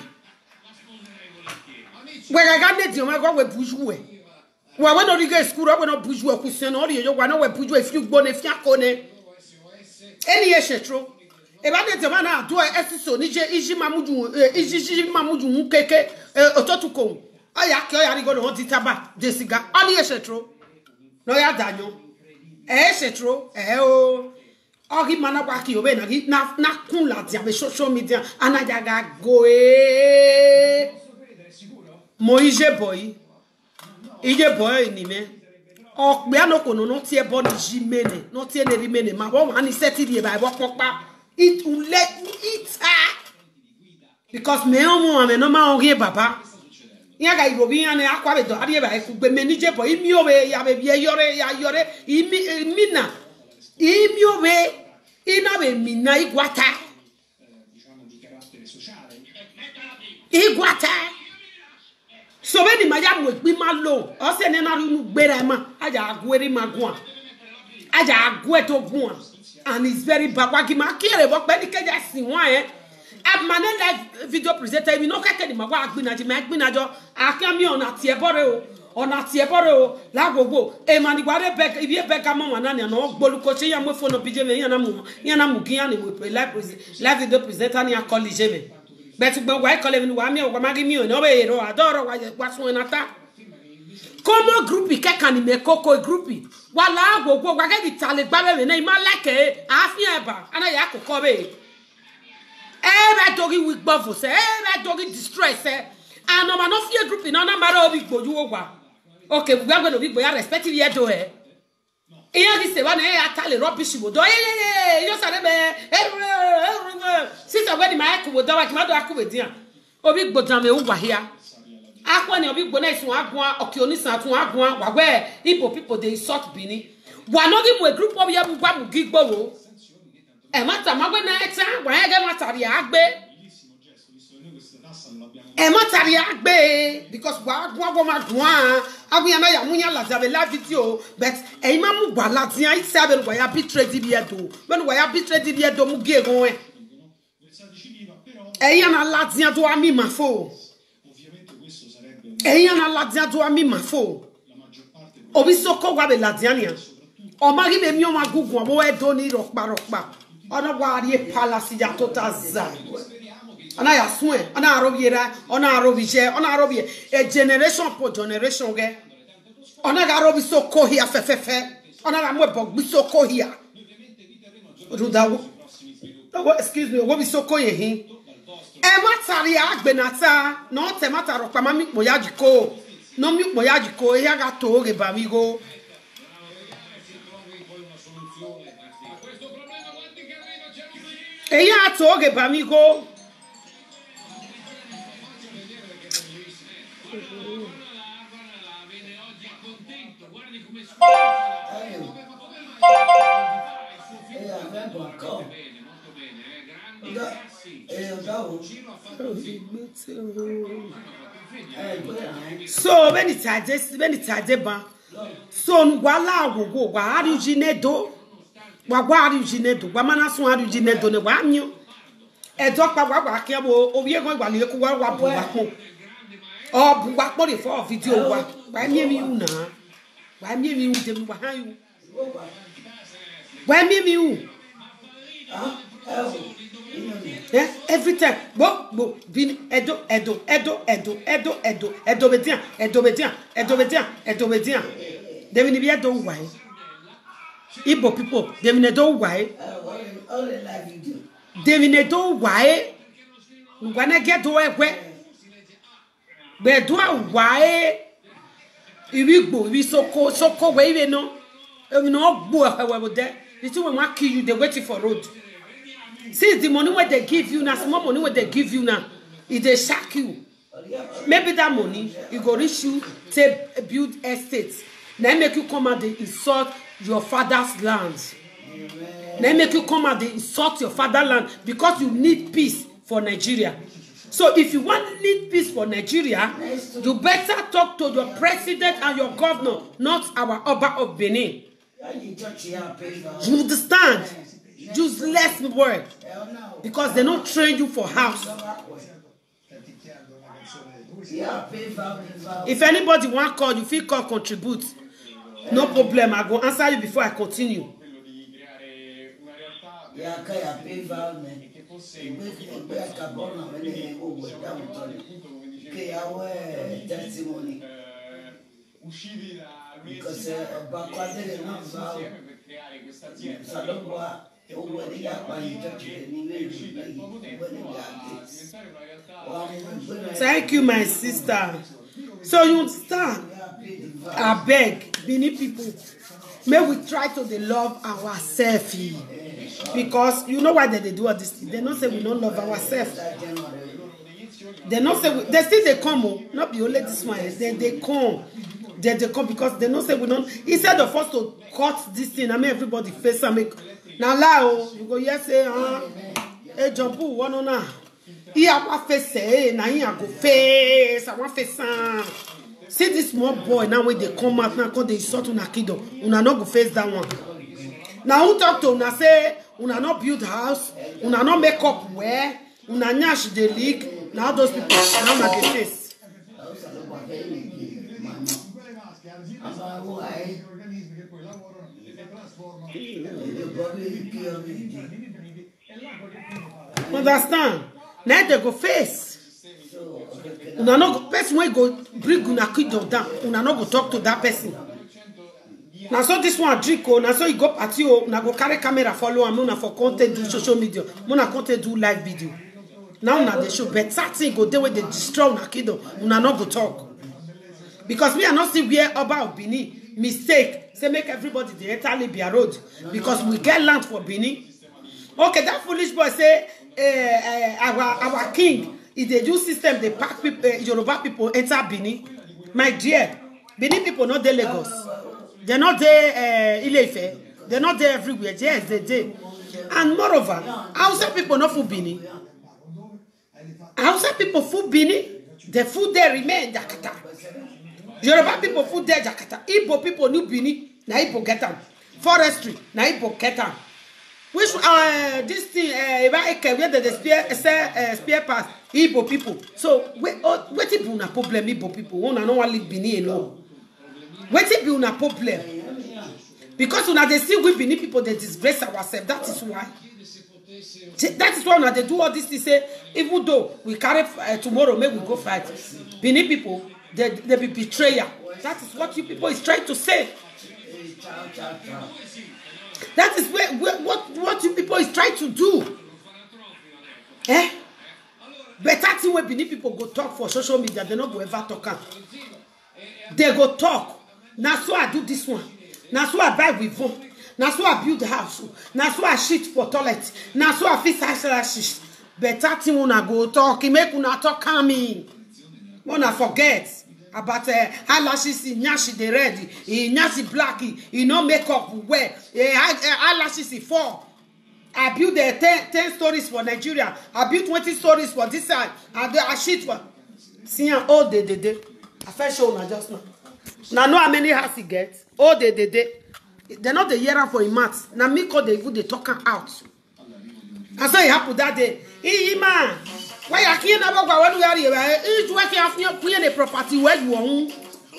we ga ga de ti o ma go we buju we we we no ri school we no buju we kusen no ri yo wa no we buju e fi gbo ne fi akone eni e shetro e ba de ti o ma na do e siso ni je iji mamuju iji iji mamuju mu keke ototuko aya ke oya ri go no ti taba de siga ani e shetro no ya danyo eh setro eh o ogi mana kwa ki obe na na na kun la ti ave social media anaja ga go e mo ije boy ije boy ni me o pe anoko no no ti e bo ni jimene no ti e ne rimene ma bo wa ni setiri e ba bo popa it will let it because me o mo me no ma ogi baba Yaga irobi ane akwa be do ari ba ku gbe me ni je bo imi owe ya be bie yore ya yore imi mina imi owe ina be mina igwata Iguate. So when the Maya would be my low, or send another berema, Aja Gueri Magua. Aja Gueto Guan. And it's very bad. Wakima kere work by the Kajas in wine. I've managed like video presenter. You know, Kakadi Magua, Binaji, Macbinajo, Akami on a Tiaboro, on a Tiaboro, Lago, a Maniguare Beck, if you back a moment, and no Bolucochi, and with phone of P J Yanamu, Yanamukiani, we play live video presenter and a college. But why call him Wami or Magimi, no way, or Adoro, what's one attack? Como groupie, Kakani, me coco groupie. Wala go go get the talent, Babby, name Malake, Afiaba, and I Yako Kobe. Eh, doggy with buffers, eh, doggy distress, eh, and no man of your group in another matter of Igbo. Okay, we are going to be respecting yet to her. Here is the one I tell a rubbish would do. You said, sister, when my echo would do, I cannot do with you. Oh, big Bodame over here. Aquan, your big bonnet, Wagua, Okionisa, Wagua, where people people they sought Bini. One of them were group of young Wabu Gigbo. E mata magweneta wa ege matari agbe e matari agbe because wa gwa gwa madwa abuya na ya munya la zabe la video but e ima mu gwa la tian isabe wa ya bitre di biedo when wa ya bitre di biedo mu ge gon e e ya na la tian to ami mafo e ya na la tian to ami mafo obi soko gwa be la tian ya o magi be mi o ma gugun bo e do ni rokpa rokpa ona wari palace ya totaza ona ya swen ona arobiera ona arobije ona arobie a generation for generation ge ona ga robi soko hia fefefe ona ga mo bog bi soko hia rudawo excuse me wo bi soko ye hin e matari agbenata no te mataro pa mami po yajiko no mi po yajiko e ya ga to ge ba mi go. E ya toge bamigo. So when it's a when it's a deba, so ngwala gogo gwa originate Wagwa originate, Wamana Swan originate, the Wamio. A doctor Wagwa Kabo, or we are going to look what Wappo. Oh, what body for video? Why me you now? Why me you them behind you? Why me you? Every time, what bin Edo, Edo, Edo, Edo, Edo, Edo, Edo, Edo, Edo, Edo, Edo, Edo, Edo, they will be a don't why. Igbo people, they will know why. They will know why. When I get to work, but do I why? If we go, we so cold, so cold, where you know, you know, go however there. The two will not kill you, they're waiting for road. See the money what they give you now, small money what they give you now, if they shock you. Maybe that money, you go reach you, say build estates. Now make you come and they insult your father's land. Then make you come and they insult your fatherland because you need peace for Nigeria. So if you want need peace for Nigeria, you better talk to your president and your governor, not our Oba of Benin. You understand? Use less word because they don't train you for house. If anybody want call, you feel call contribute. No problem, I go answer you before I continue. Thank you, my sister. So you understand? I beg, Benin people, may we try to de love ourselves. Because you know why they, they do all this thing. They don't say we don't love ourselves. They don't say we, they still they come, oh, not be only this one. They they come. They they come because they don't say we don't. Instead of us to cut this thing, I mean everybody face and make now lie, oh, you go yes say uh hey jump one on now. He have face say, na he go face. I want face. See this small boy now when they come out now, cause they insult una kido. Una not go face that one. Now who talk to una say, una not build house, una not make up where, una nyash the leak. Now those people now na the face. Understand? Now they go face. Una no go person wey go bring una kid down. Una no go talk to that person. Now so this one drink oh, now so you go party oh, una go carry camera follow am, una for content do social media, una content do live video. Now una dey show better thing go dey wey dey destroy una kid, una no go talk. Because me I not see where about Benin mistake say make everybody dey enter Libya road because we get land for Benin. Okay, that foolish boy say uh, uh, our our king. If they do system, they pack people, uh, Yoruba people enter Benin. My dear, Benin people not there Lagos. They're not there uh, Ile-Ife. They're not there everywhere. Yes, they do. And moreover, Hausa people not for Benin. Hausa people for Benin. The food there remain Jakarta. Yoruba people food there Jakarta. Igbo people new Benin. Na Igbo get them. Forestry. Na Igbo get them. Which uh this thing uh where the spear uh, spear pass Igbo people. So wait oh, wait it be una problem Igbo people. Una no want leave Benin alone. Wait it be una problem. Because una they see we Benin people they disgrace ourselves. That is why. That is why una they do all this to say even though we carry uh, tomorrow maybe we go fight. Benin people they they be betrayer. That is what you people is trying to say. That is where, where what what you people is trying to do. Eh? Better thing when Benin people go talk for social media, they not go ever talk. They go talk. Now so I do this one. Now so I buy with phone. Now so I build the house. Now so I shit for toilet. Now so I fix house. Better thing when I go talk, he make una talk coming. When I forget. About uh, eyelashes in nyashi the red, in nyashi black, he no makeup wear, eyelashes in four. I built the ten, ten stories for Nigeria. I built twenty stories for this side. I do I shit for. See all day day day. I first show now just now. Now know how many house he gets. All day day day. They're not the year for him maths. Now me call they good they talk out. I saw it happen that day. Hey man. Why I can't never go when we are here? It's working off your queen a property where you own.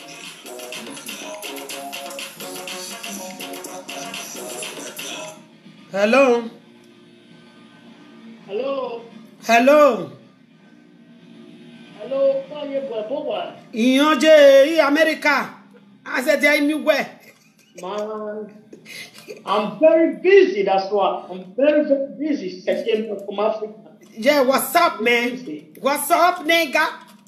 Hello. Hello. Hello. Hello. How you doing? In J America. I said they knew where. Man, I'm very busy. That's why I'm very very busy. Second from Africa. Yeah, what's up, man? What's up, nigga?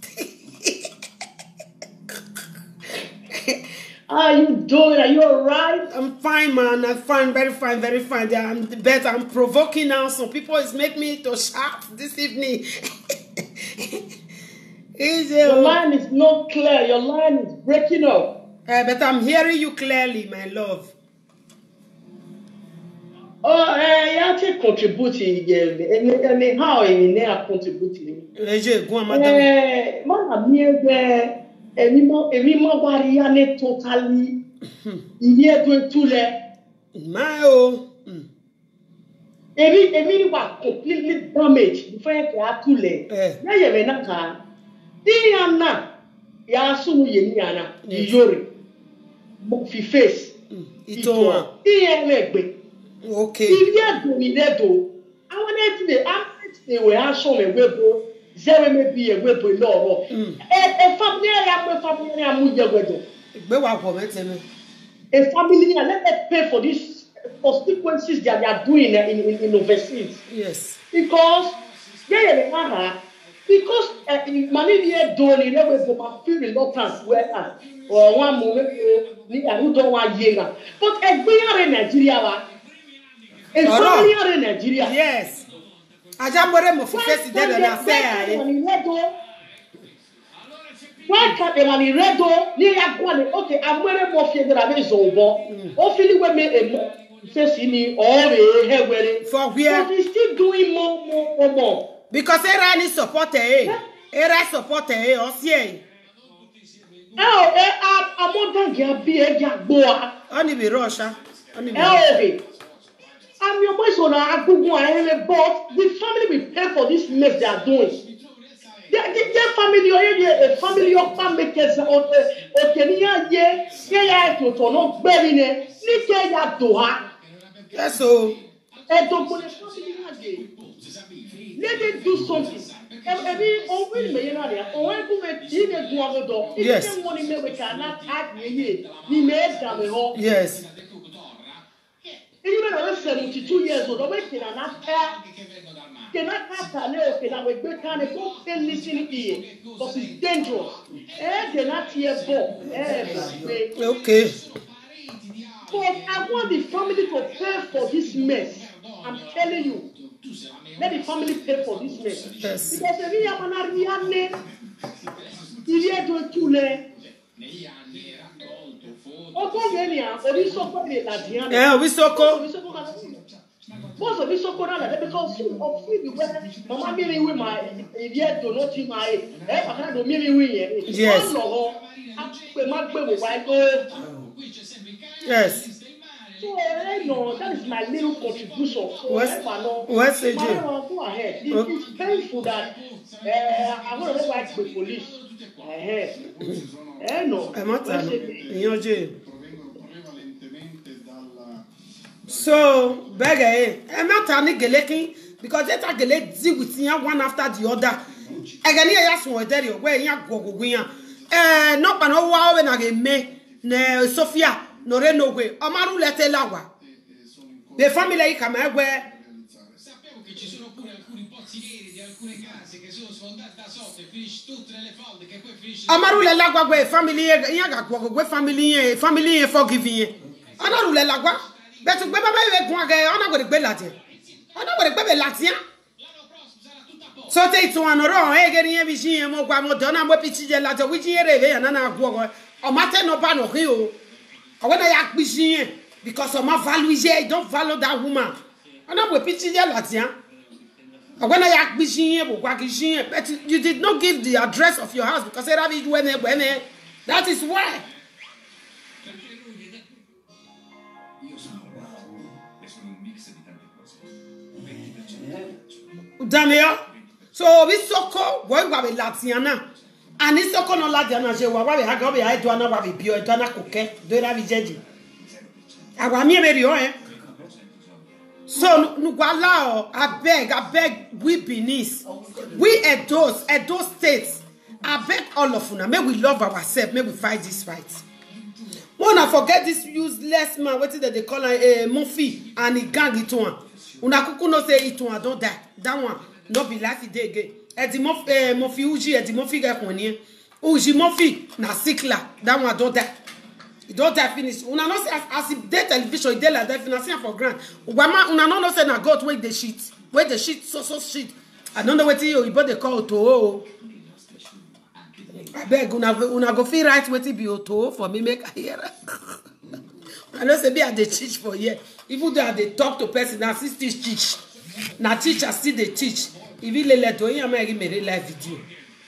How are you doing? Are you alright? I'm fine, man. I'm fine, very fine, very fine. I'm better. I'm provoking now. Some people is make me to shout this evening. Your line is not clear. Your line is breaking up. Uh, but I'm hearing you clearly, my love. Oh, eh, you actually contributing, yeah. I mean, how you never contributing? Eh, go on, madam. Eh, man, I'm here there. Every mo, every mo, warrior, ne totally. Here doing too late. My oh. Every, every was completely damaged before you get too late. Eh. Now you may not have. Diana, ya sunu ye niana. Ijori, fi face. Ito. Diana. Okay. If you are doing that, I want to be. I want to we have shown a webo. Zero may be a webo law. A family, I am a family. I am with your wedo. A family, let them pay for these consequences that they are doing in in, in overseas. Yes. Because yeah, yeah, because money here doing it, we go feel reluctance where or one moment ni I don't want year. But if we are in Nigeria. In family in Nigeria. Yes. Ajamore mo fufesi de na say why can't the money redo ni ya go ni okay amwere mo fie de na zo bo o feel we me e face ni all the hewere for where but he's still doing more more more Because era ni support eh. Era support eh osie. Eh eh amodan ya bi e ya gbo a. Oni be rusha. Oni be. Eh I'm your boys on a but the family will pay for this mess they are doing. Their, their family or a family of makers or Kenya, yeah, yeah, to not burying it. Nike ya doha. Yes, so. And don't put a family again. Let them do something. Every open millionaire, or I go and see the door. Yes. We cannot act me. He made them all. Yes. Even when I was seventy-two years old, I went in an affair. Cannot have a little, can I wait kind of book and listen here because it's dangerous. Eh, cannot hear book. Okay. But I want the family to pay for this mess. I'm telling you. Let the family pay for this mess. Yes. Because if you have an army, il y a de tous les. Eh, we soko. Most of this soko now because of free the weather. Mama miri we my idiot do not in my eh I can't do miri we. Yes. Yes. So I know that is my little contribution. So West, West A J. Go ahead. It, okay. It's painful that uh, I'm going to write the police. Eh, eh no. I'm not saying. So, beggar, I'm not telling Gelekin because they are deal with one after the other. Again, yes, what there you where you go go eh no pa no wa when I me ne Sophia no re no way. Omaru lete lawa. The family come where sapevo che ci sono pure alcuni pozzieri di alcune case che sono sfondate da sotto e finisce tutte nelle falde che poi finisce Omaru le lagwa we family ya ga go go family family forgiving. Onaru le lagwa but gbe baba we gun aga ona go de gbe latin. Ona go de gbe be latin. So te itu anoro e geri yen bi sin mo gba mo dona mo pichi je latin wi jin ere be na na go go. O ma te no ba no kin o. O we na ya pi sin because o ma value je don't value that woman. Ona mo pichi je latin. O we na ya pi sin bo gba ki sin but you did not give the address of your house because era bi when when that is why. Daniel, so we soko boy wa be latiana ani soko no latiana je wa wa be ha go be ha do na wa be bio do na koke do ra bi jeje awa mi e be ri o eh so nu gwa la o abeg abeg we Benin we Edo Edo states abeg all of una make we love ourselves make we fight this fight. Wanna forget this useless man wetin they call a Murphy and he gang it one. Una kuku no say it one don't die. That one no be life day again. Edi Murphy Uji Edi Murphy get one Uji Murphy na sickler. That one don't die. It don't die finish. Una no say as, as if dey television e dey like that financing for grant. Una una no know say na God wait the shit. Wait the shit so so shit. I don't know wetin you but they call to. I beg una una go feel right wetin be Oto for me make I hear. I know say be at the teach for here. Even though they talk to person now still teach. Na teacher still they teach. If you let to him make me live video.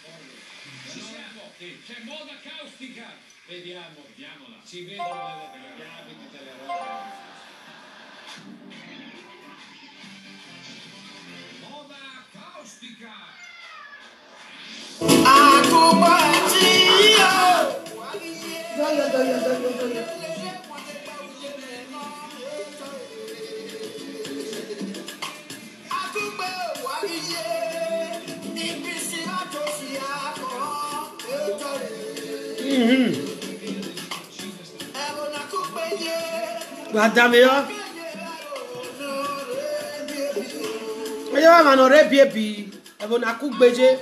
c'è moda caustica. Vediamo, vediamola. Si vedono le abiti delle robe. Moda caustica. Doyo, doyo, doyo, doyo. Mhm. Madame yo. Oyo wa no re baby. Ebo na ku gbeje.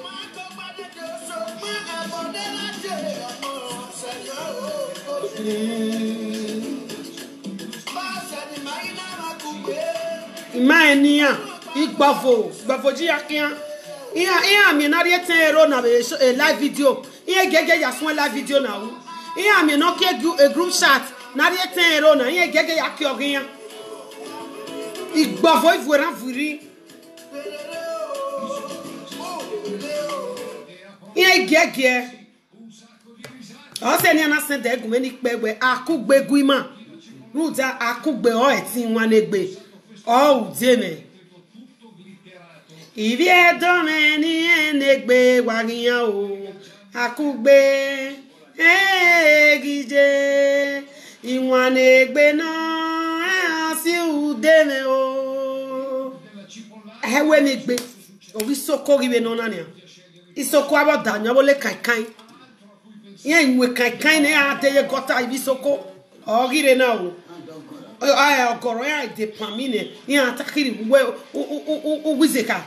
Ima eniyan igbafo, igbafo ji akian. Iya iya mi na re ten ero na be live video. Iya gege ya sun live video na wu. Iya mi no ke a group chat na re ten ero na iya gege ya ki ogiyan. Igbafo ifuran furi. Iye gie gie. Ose ni ana sente egume ni pegbe akugbe guima. Ruta akugbe o eti nwan egbe. O udeme. Ibi edome ni enegbe wagiyan o. Akugbe egije. Iwan egbe na si udeme o. Ewe mi gbe. Owi soko ribe no na ni. Isoko abo danyo bo le kai kai. Yen we kai kai ne ate ye gota ibi soko. Ogire na o. Ay ogoro ya de pamine. Yen atakiri we o o o wizeka.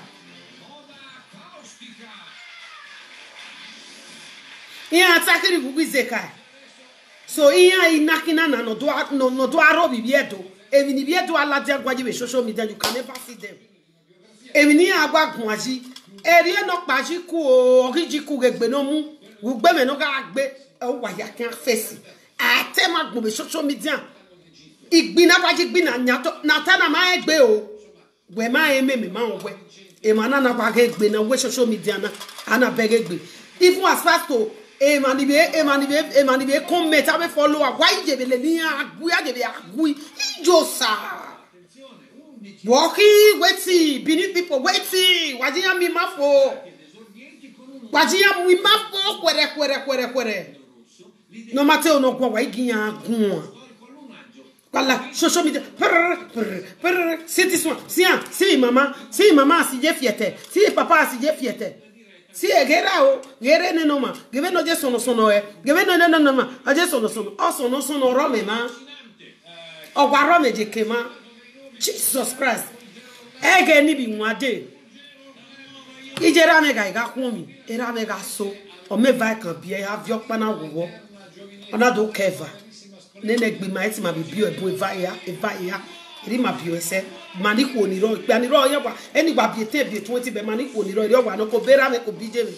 Yen atakiri wizeka. So iya inakina na no do no no do aro bibiedo. Evi ni biedo ala dia gwaji we social media you can never see them. Evi ni agwa gunwaji. Eri no paji ku o oriji ku gegbe no mu. Ugbe me no ga gbe o wa ya kan fesi. Ate ma gbo be social media. Igbina paji gbina nyato na ta na ma egbe o. We ma eme me ma we. E ma na na pa gegbe na we social media na ana begegbe. Even as fast to e ma ni be e ma ni be e ma ni be comment abe follower why je be le ni agu ya de be agu ijosa. Walking, waiting, beneath people, waiting. Wajia mi mafo. Wajia mi mafo, kwere, kwere, kwere, kwere. No matter no kwa waigia gwa. Kala, social media. Prr, prr, prr. C'est this one. Si, si, maman. Si, maman, si je fiete. Si, papa, si je fiete. Si, gera o. Gere ne no ma. Geve no je sono sono e. Geve no no no no ma. Aje sono sono. O sono sono rome ma. O gwa rome je kema. Jesus Christ. Ege ni bi nwade. Ijera me ga ga kun mi. Era me ga so. O me vai kan bi e avio pa na wo. Ona do keva. Nene gbi ma ti ma bi bi e bo eva ya, eva ya. Ri ma bi o se. Mani ko ni ro, gba ni ro yan wa. Eni gba bi te bi twenty be mani ko ni ro, ro wa no ko bera me ko bi je me.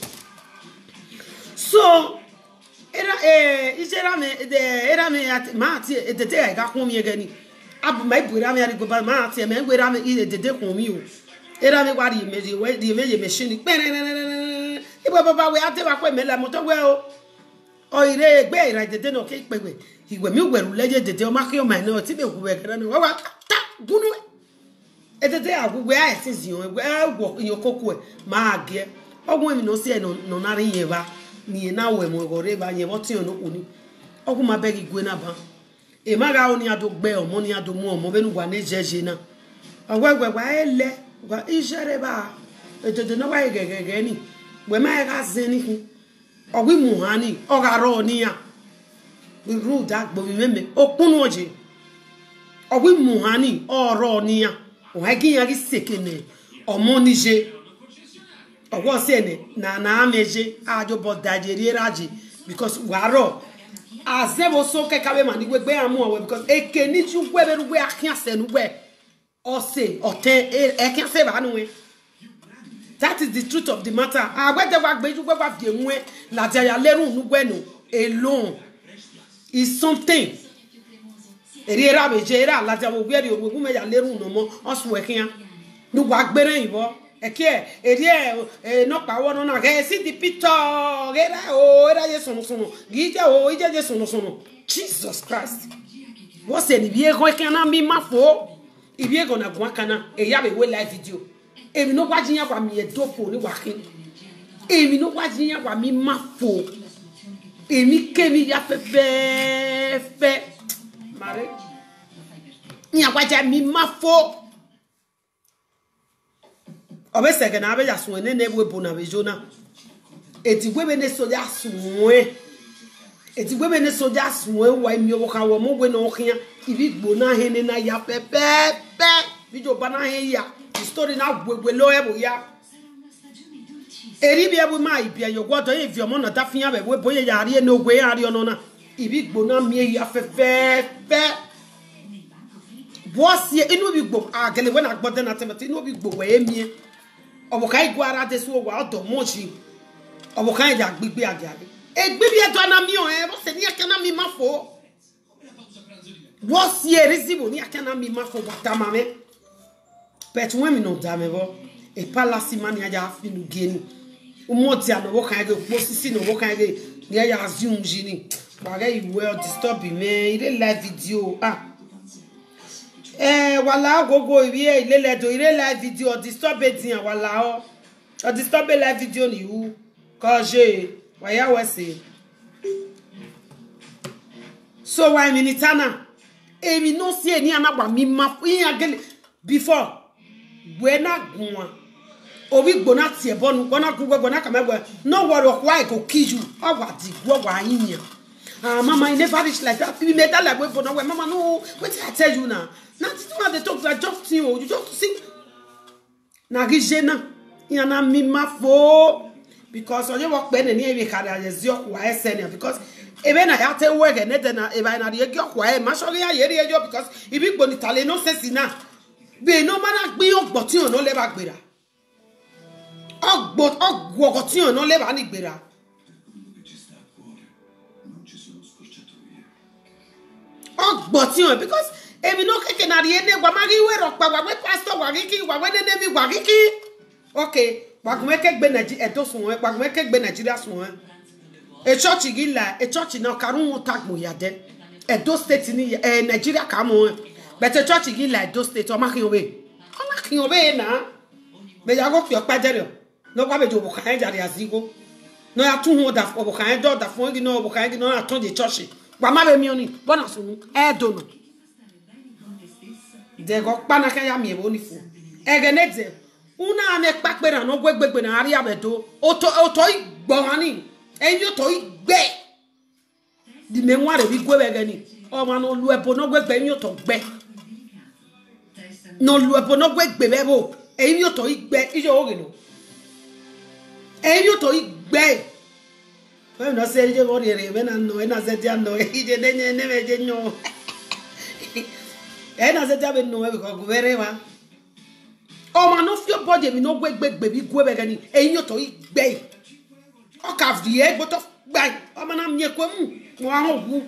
So era eh ijera me de era me at ma ti e de de ga kun mi ege ni. Abu mai bura me ari go ba ma ti me ngwera me ide dede kun mi o era me wari meji we di meji machine ibo baba we ate wa pe me la mo to we o o ire egbe ira dede no ke pewe iwe mi gweru leje dede o ma ki o ma na ti be ku we kere no wa ta gunu e dede agu we a ti zin o we wo yo koku e ma age ogun mi no si e no no na ri yen ba ni na we mo go re ba yen wo ti o no ku ni ogun ma be gi gwe na ba e maga oni adogbe omo ni adomu omo benu gwa ne jeje na ogwegwe gwa ele gwa ijere ba edodo no wa gegege ni we ma ga zeni hu ogwi muhani ogaro ni ya we ru da gbo mi meme okunu oje ogwi muhani oro ni ya o ha giyan gi sekene omo ni je ogwo se ne na na ameje ajo bodaje ri raji because waro azebo so ke kabe mani gbegbe amu owe because eke ni tu gbebe rugbe akin ase nu gbe ose oten ekin se ba nu we. That is the truth of the matter. Agwete wa gbeju gbe wa fi enwe la ti aya lerun nu gbe no alone is something. Eri era beje era la ti wo gbe ri ogun me ya lerun no mo osun ekin nu wa gbere ibo eke eri e no pa wo no na ke si di picture era o era je sunu sunu gije o ije je sunu sunu Jesus Christ wo se ni bi ego kana mi mafo ibi ego na gwa kana e ya be we live video emi no gwa jiyan kwa mi e dopo ni wa kin emi no gwa jiyan kwa mi mafo emi kemi ya fe fe fe mare ni agwa ja mi mafo obe sege na abe ya sun ne ne we bona be jona eti we ne soja sunwe eti we ne soja sunwe wa mi owo kan wo mo we no kian ibi gbona he ne na ya pepe pe bi jo bana he ya the story na gbegbe lo e bo ya eri bi e bu ma ibi ayo gwodo e vi omo na ta fian be we boye ya ri e no gwe ya ri ono na ibi gbona mi ya pepe pe boss ye inu bi gbo agele we na gbode na temete inu bi gbo we emi obokai gwara de so wa odo moji obokai ja gbigbe agiare e gbibi eto na mi o e bo se ni akana mi mafo wo si erisibo ni akana mi mafo bata mame pet we mi no da me bo e palasi mani aja finu geni umoti ano wo kan ge posisi no wo kan ge ya ya assume jini ba ge well disturb me ile live video ah eh wala gogo ibi ile le do ile live video disturb tin wala o o disturb live video ni u ko je wa ya we se so why minitana emi no si eni anagba mi ma yin agele before buena gunwa obi gbona tie bonu gbona gugwe gbona kamegwe no worry why go kill you owa di gwa yin ah mama you never reach like that we made that like we for no mama no what I tell you now now this one they talk like just you you just sing na gijena yana mi ma fo because on you work ben ni e ka da ye kwa esenia because ebe na ya te work and then na ebe na ye kwa e ma so ya ye ye because ibi gboni tale no sense na be no mana gbe ogbo ti on no le ba gbera ogbo ogwo ti on no le ba ni gbera ogbo ti on because emi no keke na ri ene gwa mari we ro pa gwa we pastor gwa kiki gwa we nene mi gwa kiki okay gwa gwe ke gbe Nigeria eto sun we gwa gwe ke gbe Nigeria sun we e church gila e church na karun tag mo ya de Edo state ni eh Nigeria ka mo but e church gila Edo state o ma kin obe o ma kin obe na be ya go fi o pa jere no kwa be jo bo kan jare azigo no ya tun ho da bo kan do da fun gi no bo kan gi no na ton de church gwa ma be mi oni bona sunu e do no de go pa na kan ya mi e bo ni fu e ge ne de una me papera no gbegbegbe na ari abedo oto oto igbo ani en yo to igbe di me nwa re bi gwe be ni o ma no lu ebo no gbegbe en yo to gbe no lu ebo no gbegbe be bo en yo to igbe ijo o gino en yo to igbe we no se je bo re be na no na se dia no ije de nye ne be je nyo e na se dia be no e ko gwe wa o ma no fio body mi no gbegbegbe bi gwe be gani eyin yo to igbe o ka vi e gboto gbai o ma na mi ekwe mu mo a hu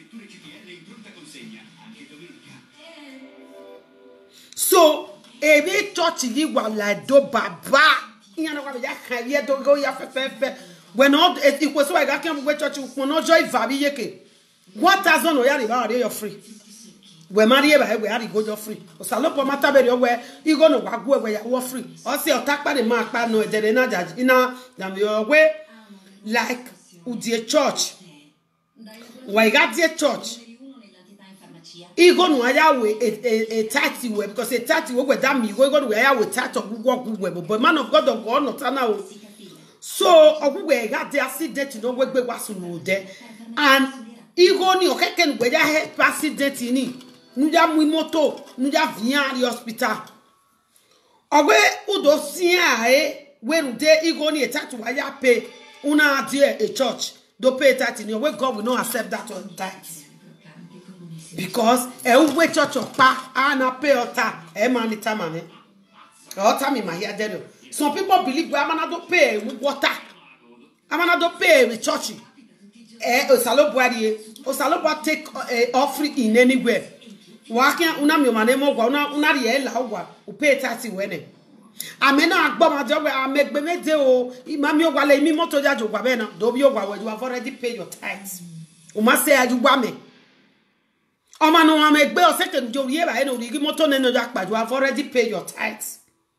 so e be church yi wa la do baba iya na kwa be ya kan ye do go ya fe fe fe when all it was so I got come we church ko no joy vabi yeke one thousand o ya ri ba you free we marry e ba we ari go jo free o salopo mata be we you go no wagu we ya wo free o se o takpa de ma pa no ejere na jaji ina dem your way like udie church we got the church e go no aya we a thirty we because a thirty we we that me we go no aya we thirty ogugwo we but man of God of God no tana o so ogugwo e got the accident no we gbe wasu no de and e go ni o keke no we ja accident ni nuja mu moto nuja via the hospital ogwe udo sia e werude igo ni etatu wa ya pay una die a church do pay thirty ni we God will not accept that on that because e we church pa ana pay ota e mani tamane ota mi ma here there some people believe we amana do pay with water amana do pay with church e osalobo ari osalobo take uh, offering in anywhere wakia una mi mane mo gwa una una ri e la ogwa o pay thirty wene amena agbo ma jo we amegbe meje o imami ogwa le mi moto jajo gwa be na do bi ogwa we you have already paid your tithes o ma se aju gwa me o ma no amegbe o se ke njo ri e ba e no ri moto ne no ja pa you have already paid your tithes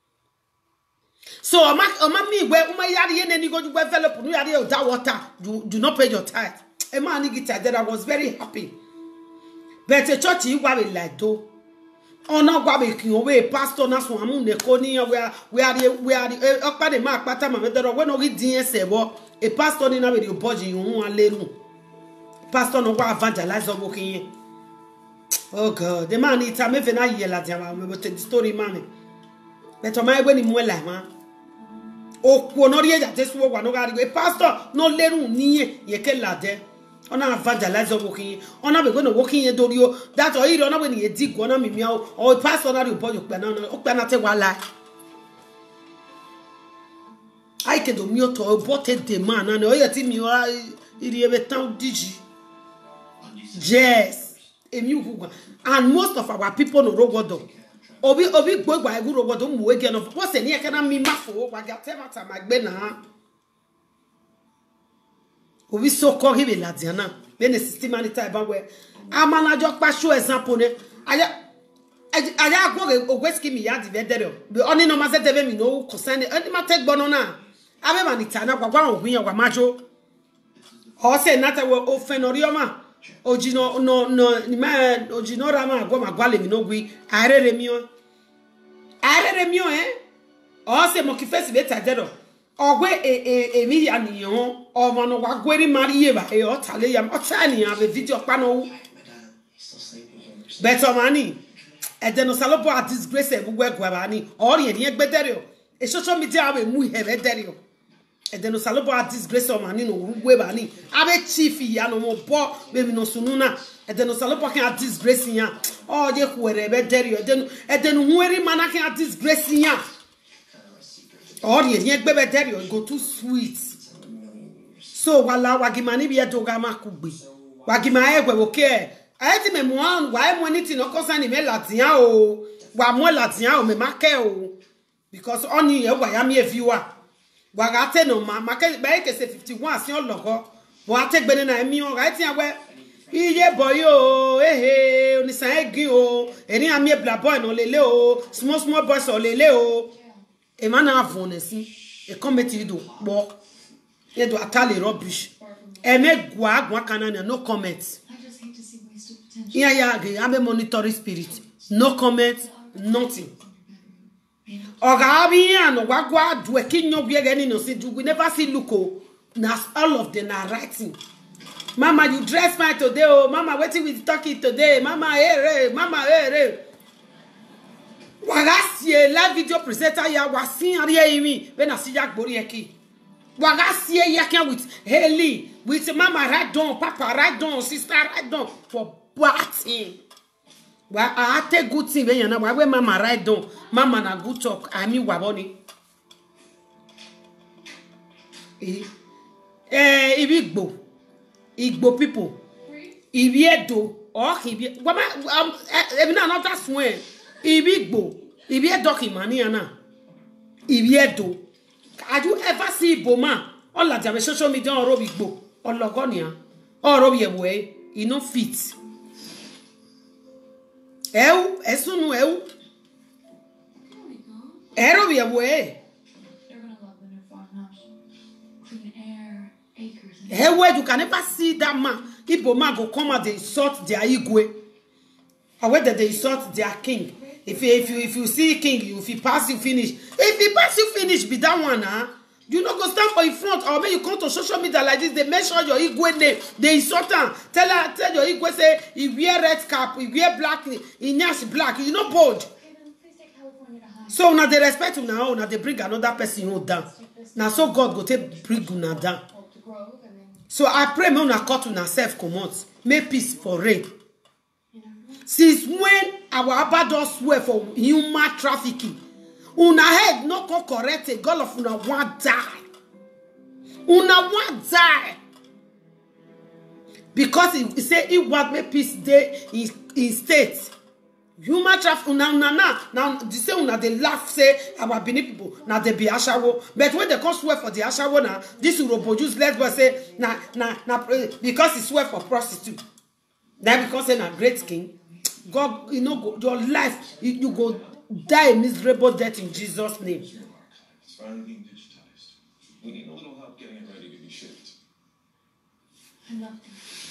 so o ma o ma mi we o ma yari ye ne ni go ju gbe envelope no yari o da water do, do not pay your tithe e ma ni gita there I was very happy. But the church you want like do. Oh no, go be king away pastor na so amu ne ko ni we are we are we are okpa de ma pata ma medero we no ri din ese bo a pastor ni na be the budget you hu alenu pastor no go evangelize obo kin. Oh God, the man it am even na ye la dia ma me the story man. But o ma egbe ni mu la ma. O ku no ri eja Jesu wo gwa no ga ri a pastor no leru ni ye ke la de. Ona evangelize working ona be go no working ye dori o that o iri ona we ni dig ona mi mia o pastor na report yo pe na o pe na te wa la ai ke do mi o to bote de man na o ye ti mi o iri e be tan digi yes emi ugwa and most of our people no rogodo obi obi gbogbo ai rogodo mu we ge no what se ni e ke na mi mafo wa ga te mata magbe na Obi so ko hibe la diana. Me ne system anita e ba we. Amana jo pa show example ne. Aya aya go ogweski mi ya di vedere. Be oni no ma se tebe mi no concern. Ani ma take bono na. Abe manita na kwa kwa ohun yan kwa majo. O se nata we ofenorioma. Ojino no no ni ma ojino rama go magwale mi no gwi. Arere mi o. Arere mi o eh. O se mo ki face be tadero. Ogwe e e e mi ya ni ho. O mo no wa gweri mari ye ba e o tale ya. O cha ni ya be video pa no. Beto mani. E de no salopo a disgrace e bugwe gwa ni. Ori e ni egbedere o. E social media we mu he bedere o. E de no salopo a disgrace o mani no rugwe ba ni. Abe chief ya no mo bo be mi no sununa. E de no salopo kan a disgrace ya. O je kwere bedere o. E de no e de no hueri mana kan a disgrace ya. Ori e ni egbedere o go too sweet. So wala wagimani bi edoga makugbe. Wagima egwe oke. Aeti me muan wa e mo ni tin o concern me latian o. Wa mo latian o me make o. Because oni e wa ya me viewer. Wa ga te no ma make be ke se fifty-one si on logo. Bo ate gbe na mi o ga ti awe. Iye boy o ehe oni san egi o. Eri ami e bla boy no lele o. Small small boys o lele o. E ma na avon si. E committee do bo. E do atale rubbish. E me gwa gwa kanana no comment. Yeah, yeah, I'm a monitoring spirit. No comment, nothing. Ogabian, Wagwa, Dwekin, no Biagani, no see, we never see Luko. Now all of them are writing. Mama, you dress fine today, oh, Mama, waiting with talking today, Mama, hey, hey, Mama, hey, hey. Wagasie, live video presenter, ya was seeing me when I see Jack Borieki. Wagasie, yakin with Haley, with Mama right down, Papa right down, sister right down for. Party. Well, I take good thing when you know why Mama right down. Mama na good talk. I mean waboni. Eh, eh, Igbo, Igbo people. Ibiedo or Ibi. Wama um. Even not that swear. Igbo, Ibiedo kimani ana. Ibiedo. Have you ever see Boma? All that jam social media or Rob Igbo or Logonia or Rob Yeway. You know fit. Eu, eso no eu. Ero be away. They're gonna love the new farmhouse. Clean air, acres. Hey, where you can never see that man. Igbo man go come and they insult their igwe. Or whether they insult their king. If you if you if you see king, you if he pass you finish. If he pass you finish, be that one, huh? You not go stand for in front, or when you come to social media like this, they mention your igwe name, they insult them. Tell her, tell your igwe say, he wear red cap, he wear black, he nash black, you know bold. So now they respect you now, now they bring another person you down. Now so God go take bring you down. So I pray me una cut una self come out, make peace for rain. Since when our Abba does swear for human trafficking? Una head no go correct a girl of una want die. Una want die. Because he say he want make peace day in, in state. Human traffic una una na now they say una they laugh say our Benin people now they be ashawo. But when they come swear for the ashawo now, this will produce let's go say na na na because he swear for prostitute. Then because say na great king, God you know go, your life you, you go die a miserable death in Jesus' name. It's finally being digitized. We need a little help getting it ready to be shipped. I love them.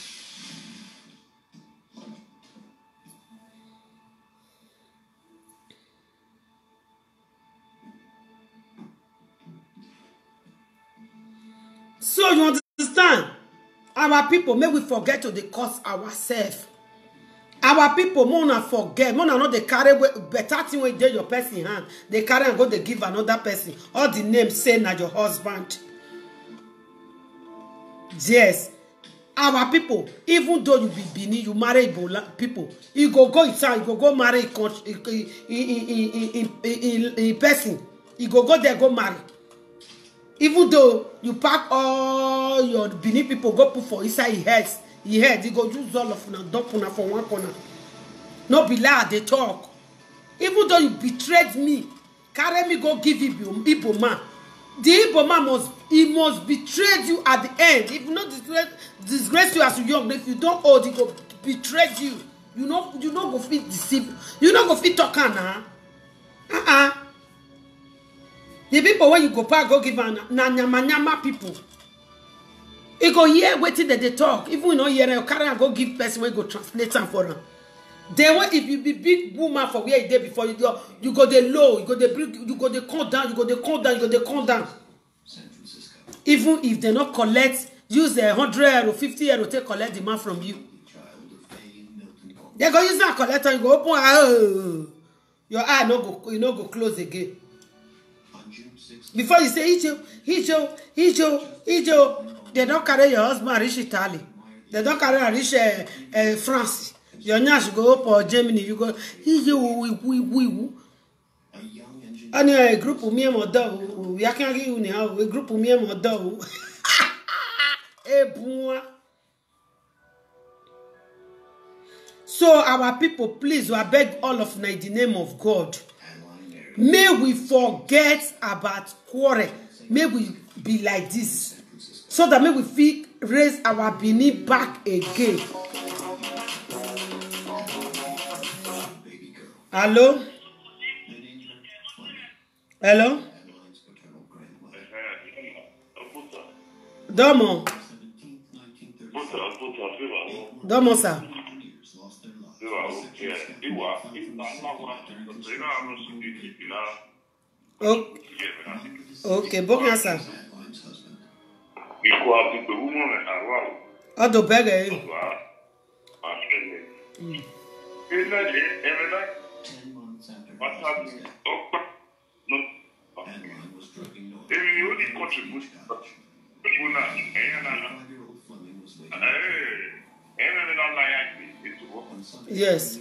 So you understand? Our people, may we forget to the cost ourselves. Our people, mona forget, mona not they carry better thing when they your person hand. They carry and go they give another person. All the names say na your husband. Yes. Our people, even though you be Bini, you marry Ebola people. You go go inside, you go go marry a person. You go go there, go marry. Even though you pack all your Bini people, go put for inside his head. He head, he go use all of them, dump una for one corner. No be lie, they talk. Even though you betrayed me, carry me go give Igbo man. the Igbo man must, he must betray you at the end. If not disgrace, disgrace you as young, if you don't hold, he go betray you. You know, you don't go fit deceive. You don't go fit talk now. Uh-uh. The people when you go back, go give an na nyama nyama people. You go hear waiting that they talk. Even you know hear you carry and go give person when go translate them for them. Then when if you be big woman for where you did before you go, you go the low, you go the bring, you go the calm down, you go the calm down, you go the calm down. Even if they not collect, use a hundred or fifty euro to collect the man from you. They go use that collector, you go open, oh, your eye no go, you no go close again. Before you say Ijo, Ijo, Ijo, Ijo, they don't carry your husband reach Italy. They don't carry reach uh, uh, France. Your nurse go up or Germany, you go, Ijo, we, we, we, we. And a group of me and my dog, we can't get you now, a group of me and my dog. Eh, boy. So our people, please, I beg all of in the name of God. May we forget about quarrel. May we be like this. So that may we feel raise our Benin back again. Hello? Hello? Domo. Domo, sir. Okay, bon ça. Odo bege. Yes.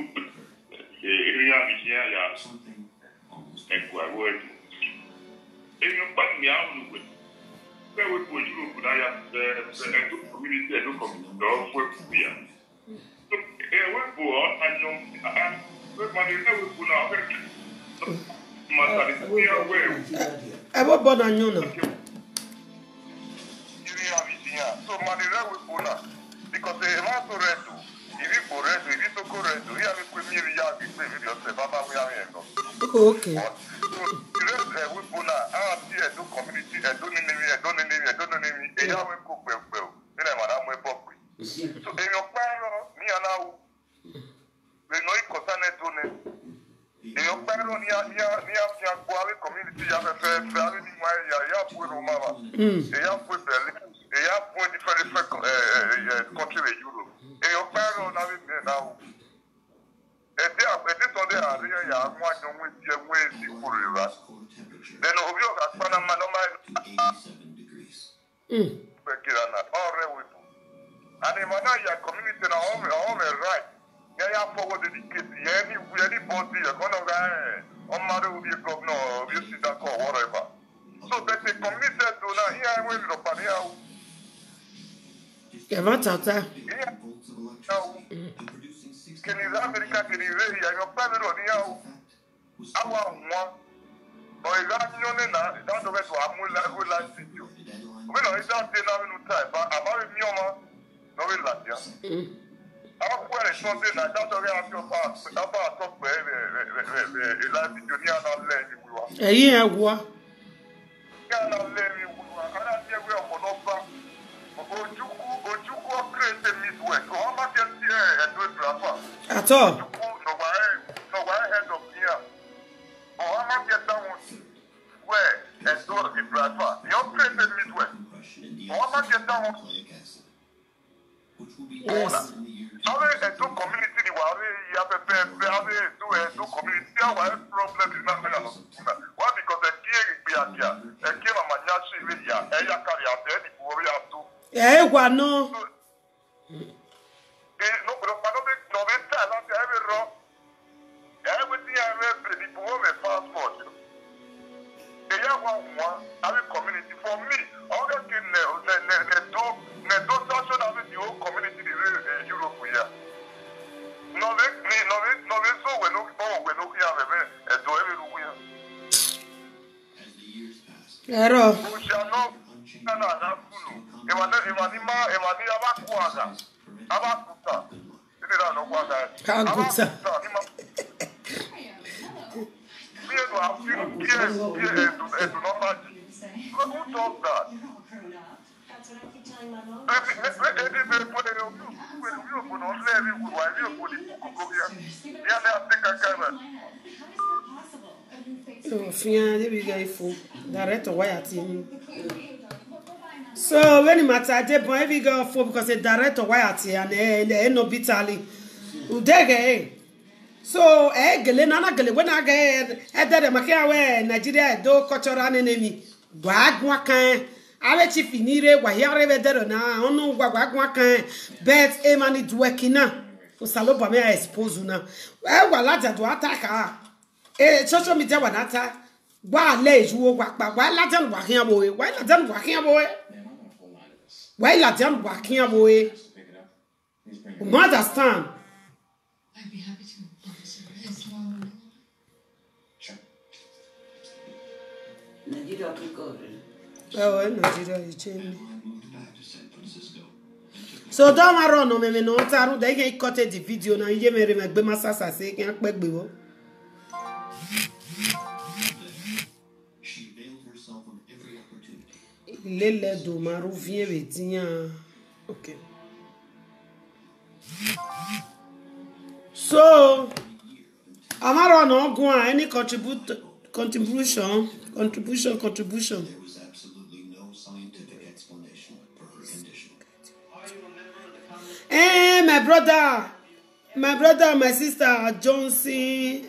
I was born on you now. Because the amount of red, if you go red, if you so go red, we have a quick million yards, we have okay. So, the rest we put now, I see a new community, a don't name me, a don't name me, a don't name me, a young cook well, well, then I'm a way pop. So, in your parent, me and now, we know it concerned to them. In your parent, near, near, near, near, community, you have a fair, fair, you have with Romama, you have with Berlin. They have one different, different uh, uh, country in Europe. And your parents now is there now. And they are, and this one they are there, you are one young with your ways to put it right. Then over your Panama, no matter. Mm. All right, with you. And if I know your community now, home, home is right. Yeah, you have forward the case. Any, anybody, you're going to go, on matter with your governor, or you see that or whatever. So that the community do not hear when you're up here. Yeah, what's out there? Yeah. Can you America can you really your family on here? I want one. Or is that you know now? That's the way to Amula who likes it. We know it's not now in time, but about me, no, we like you. I'm quite something that that's the way I feel about about top where the life in Junior and Lenny. Eh, yeah, what? Yeah, Lenny, I can't see where I'm going. Ojuku, Ojuku created Midwest. So how much is here and do it proper? At all. Ojuku, no, why, no, why head of here? Or how much is that one? Where and do it proper? You created Midwest. Or how much is that one? Yes. How do you do community? You have a pair, how do you do community? Why problem is not going to why? Because the key is here. The key of Manyashi is here. And you carry out any worry out to. Eh, what no? No, but I don't think no one tell us every wrong. Everything I read, people have a passport. They have one one, every community. For me, all the kids, they do, they do social have the whole community in Europe here. No, they, no, they, no, they so we look, oh, we look here, and do every Ero. We shall not stand as a fool. Emani Emanima Emani Abakuaga. Abakuta. It is no Kwaga. Kaguta. We have been here to not who does that? Oh, Fian, there we go. Ifo. Director, why are you? So when it matter, they boy we go for because the director why are you and eh no bitally. Udege. So eh gele nana gele when I get eh there makia we Nigeria do cultural enemy. Bagwa kan ale chi finire wa yare be there na onu gwa gwa kan bet e man it working na. O saloba me expose na. E wa laja do attack eh social media wa nata gba le ijuwo gwa pa wa laja wa kian boy wa laja wa kian boy why laja wa kian boy you understand. I'd be happy to, officer, as long Nigeria can go. Oh, Nigeria is changing. So don't run no me me no taru they can cut the video na ye me re me gbe masasa se kan pe gbe wo. Lele do maru vient vetian. Okay. So Amara no go any contribute contribution contribution contribution. There was absolutely no scientific explanation for her condition. Eh, my brother, my brother, my sister, Johnson,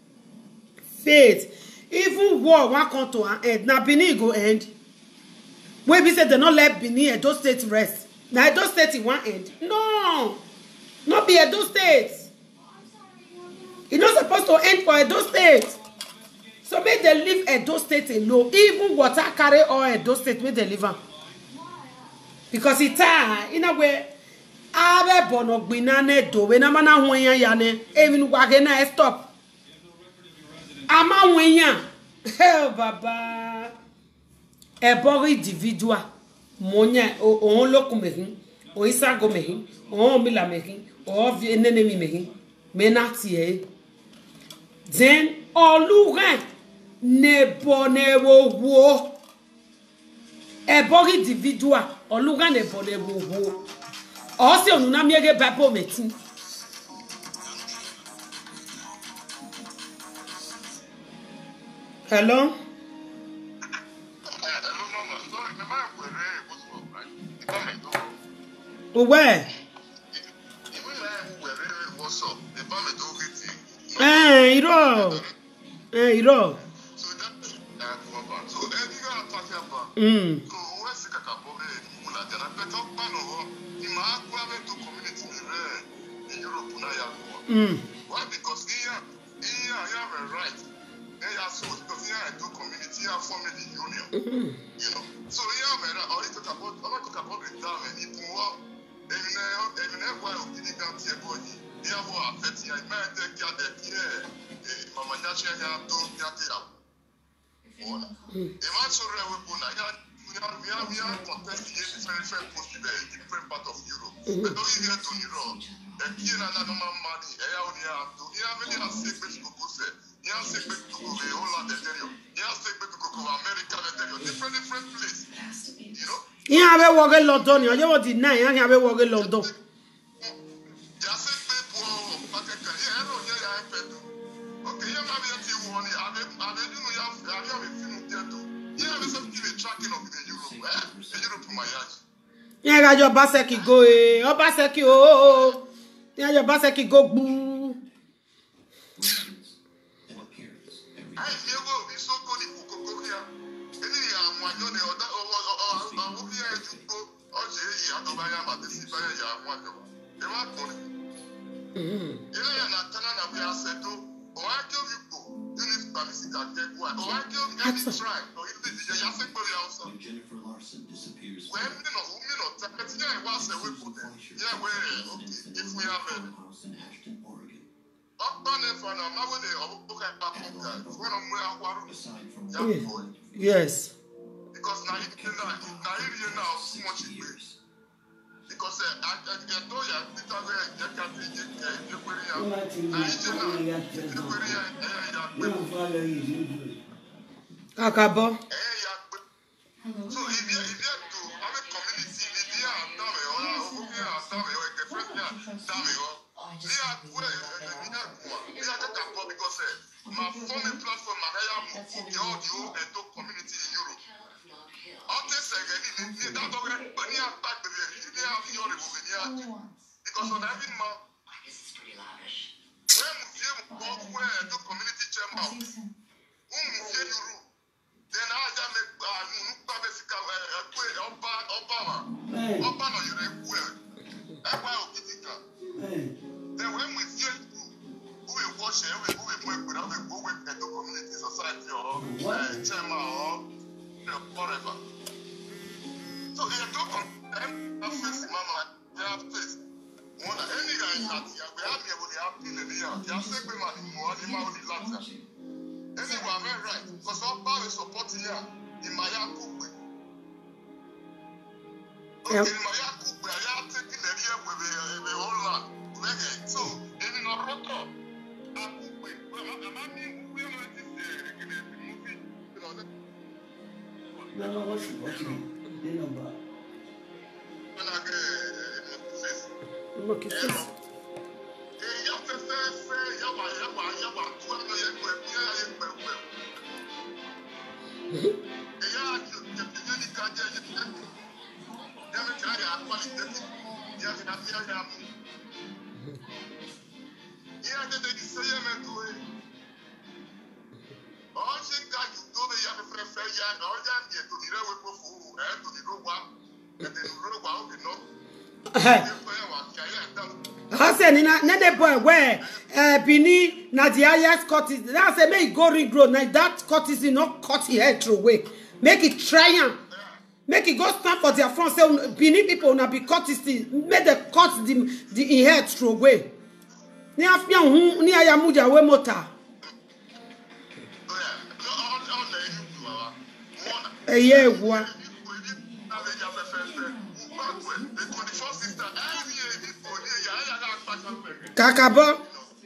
Faith, even war won't come to an end. Now Benin go end. When we say they not let Benin Edo State rest. Now Edo State it won't end. No, not be Edo State. It's not supposed to end for Edo State. So make they leave Edo State alone. Even water carry or Edo State, make they leave them. Because it's time, in a way, Abe bono gbinane do we na mana hwenya ya ne even wage na stop ama hwenya hey baba e bori individual monya o loku mehin o isago mehin o mi la mehin o vi nene mi mehin menati e then oluren ne bone wo wo e bori individual oluren ne bone wo wo. Also, on a miege babo meeting. Hello? Where? Eh, iro. Eh, iro. Mm. Mm. Why? Because here, here I have a right. They are so because here I do community and family union. Mm-hmm. You know. So here I'm a I talk about I want to talk about the down and it will even even why we did that here body. Here who are affecting I might take care that here. Mama Nyasha here to get it up. If I so we go now, we are we are we are contesting different different posts in different part of Europe. But don't you hear to Europe? And here na no man money. Eh, only have to. Here many are sick with to go say. Here sick with to go the Holland the tell you. Here sick with to go America the tell you. Different different place. You know. Here have work in London. You just deny. Here have work in London. Just sick people. But here no here I pay to. Okay, here maybe you see one. I be I be you know you have you have a few there too. Here have some give a tracking of the Europe. Eh, the Europe my yacht. Here got your Baseki go. Eh, Obaseki oh. Yeah, your basket go boo. I feel well, we so good in Kukokia. Any young one, you know, that or here to go, or Jay, I don't buy them at the Sibaya, one. They want money. You know, not Tanana, we are settled, or I tell you go. You need permission to get one, or I tell you any try, or if this is a Yasekori also. Jennifer Larson disappears. When you know, you know, that's yeah, was a way for them. Yeah, where, okay, if we have a house in Ashton, Oregon. Yes. because now you now now you know too much it is. Because I I I told you Peter we I can't take it. You put it out. Now you know. You put it out. Kakabo. So if you if you do I'm a community if you are down here or over here down here the friend here down here. We are we are we are just about because my forming platform my higher the audio and the community in Europe. Because on every month, when you go where the community chairman, whom you do, then I just make Obama, Obama, you know, then when we see who will watch it, who will work with us, who will work at the community society or chairman or whatever. So you don't come and face mama, they have face. One any guy that we have here with the happy in the year, they have said we man more than my only latter. Anyway, I'm very right, because all power is supporting here in my Yakubu. Okay, in my Yakubu, I have taken the year with the whole land. So, in the rotor, Yakubu, I'm mean, we are this movie, you know. No, no, what's watching? Look at this. I said, "Nene boy, where Bini Nadia yes cut it. That's a make go ring road. Now that cut is not cut his head through way. Make it triumph. Make it go stand for their front. Say Bini people now be cut is make the cut the the head through way. Ni afia hu ni ayamuja we mota. Eh yeah, what? Kakabo.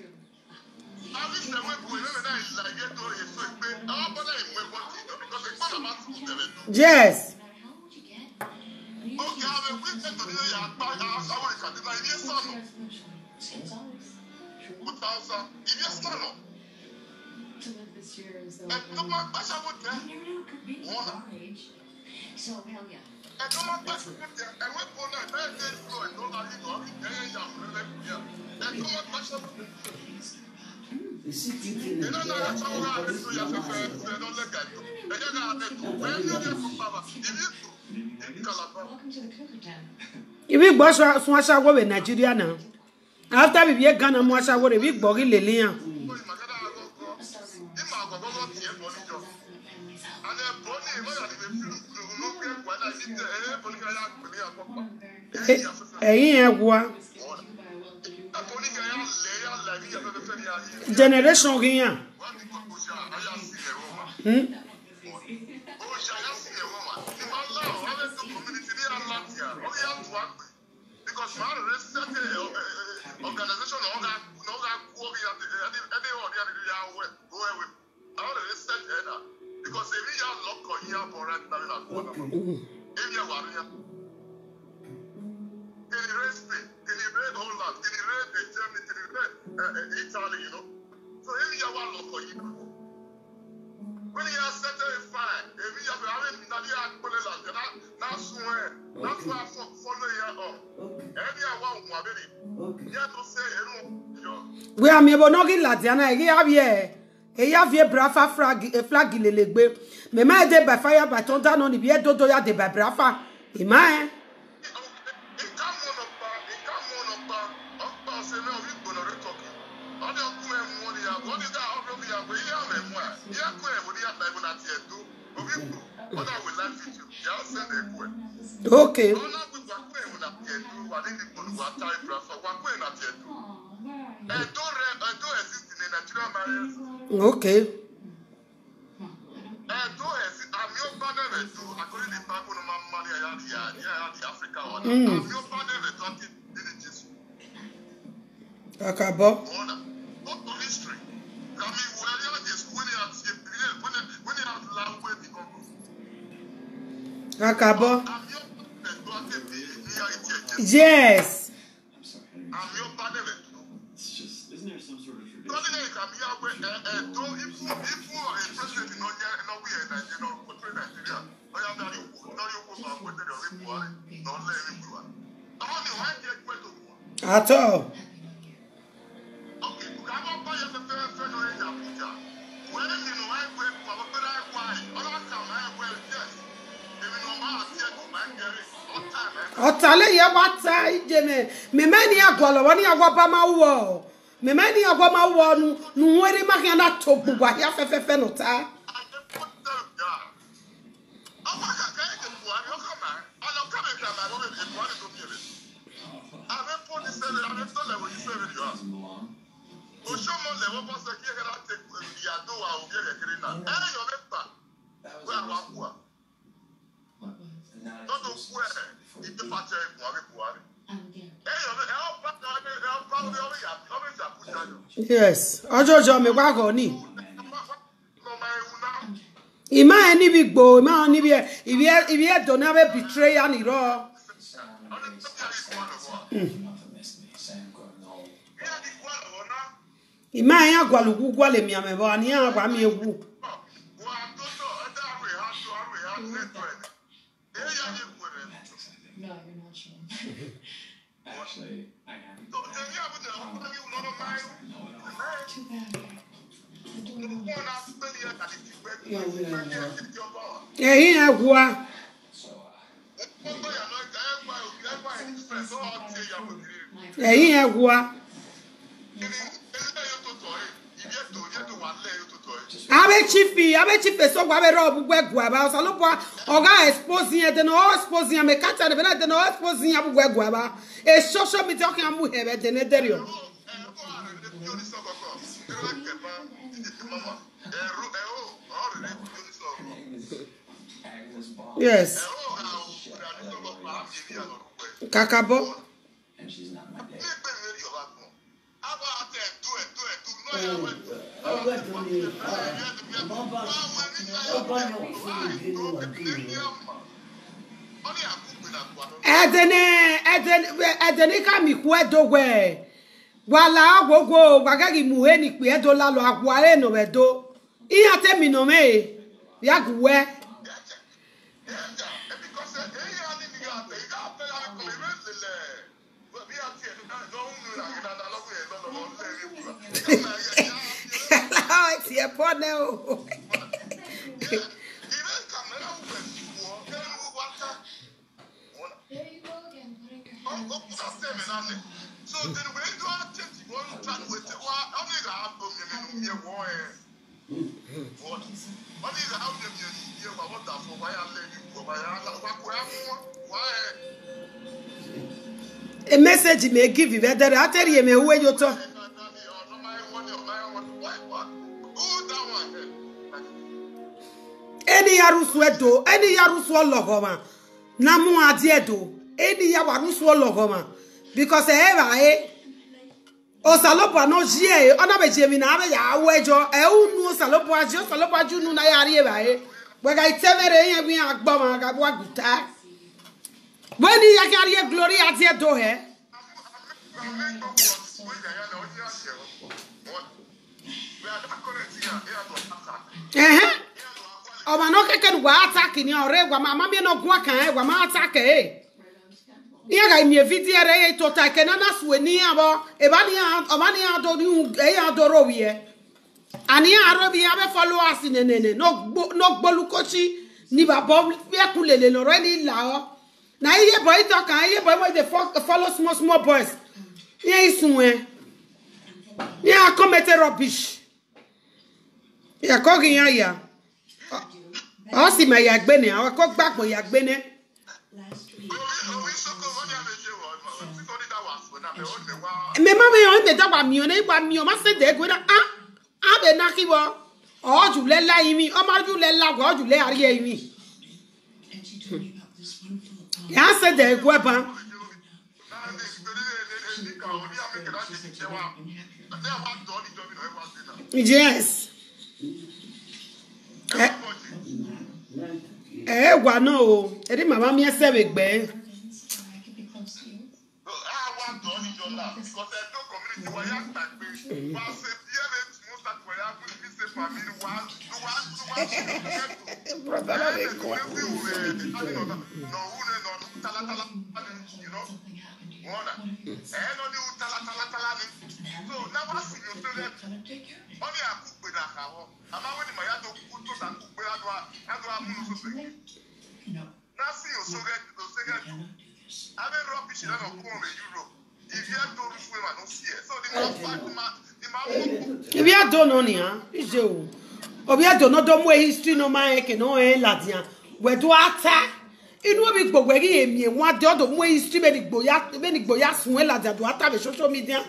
Yes. So hell yeah. If we boss Swasha go in Nigeria now. After we be Ghana Mwasha go we bogi Lilian. Eh, eh, Generation rien. Hmm? We are me bonogi Ladiana. He have here. He have here brafa flag flag ilelegbe. Me ma de by fire by thunder no ni bi edodo ya de by brafa. Ima eh. Okay. Okay. Mm. Akabo. Akabo. Yes. At all. Otale ya wata ijeme me mani agwalo woni agwapa ma wo me mani agwa ma wo nu nu weri ma kan na to bugwa ya fefefe no ta yes, ojojo me wa go ni. Ima eni bi gbo, ima oni bi ibi ibi e do na be betray ani ro. Ima ya gwalugu gwale mi amebo ani agwa mi ewu. No, you're not sure. Actually, I am. Too bad. I don't know. Eh, he agwa. Eh, he agwa. Abe chifi, abe chifi so gwa be ro bugwe gwa ba so lo po oga expose yen de no expose yen me kata de na de no expose yen bugwe gwa ba e social media kan amu hebe de ne derio. Yes. Kakabo. And she's not my date. Edene, edene, edene ka mi ku edo we. Wala gogo, wagagi muhe ni ku edo la lo agwa e no edo. Iya te mi no me. Ya gwe. It's your partner. There you go again, putting your hand on his So then we do our change one time with the one only the album you war. What? What is the album you what that for why I let you go by why A message may give you better. I tell you, me who you talk. Any yaruswedo, any yaruswa logoma, Namu adiedo, any yawaruswa logoma, because ever eh, Osalopa no jie, onabe jemina ya wejo, e unu salopa jo, salopa junu na yarieba eh, wega itevere ye bi agboma gabwa guta. When you carry glory at your door, eh? Eh? Oh, man, no can go attacking your red. Mamma, me no go can, Wama attack, eh? Here I me video, eh? To take another swinny about Ebania, Omania, do you, eh? Adorovie. And here I follow us in a nene, no, no Bolukochi, Niba Bob, Yakule, already lao. Now here boy talk, here boy they follow small small boys. Here is somewhere. Here I commit rubbish. Here cooking here. Oh, see my yagbene. I cook back my yagbene. Me mama yon me da wa mi one wa mi o ma se de go na ah ah be na ki wo. O ju le la yin mi, o ma ju le la go ju le ari yin mi. Ya said the weapon. Yes. Eh, eh, wa no. Eri mama mi ese we gbe. If you don't know ni ah, is you. Obi a don't know don't way history no man ke no e ladian. We do ata. Inu bi gbogbo ri emi won de odo mo history be ni gboya be ni gboya sun e ladian do ata be social media.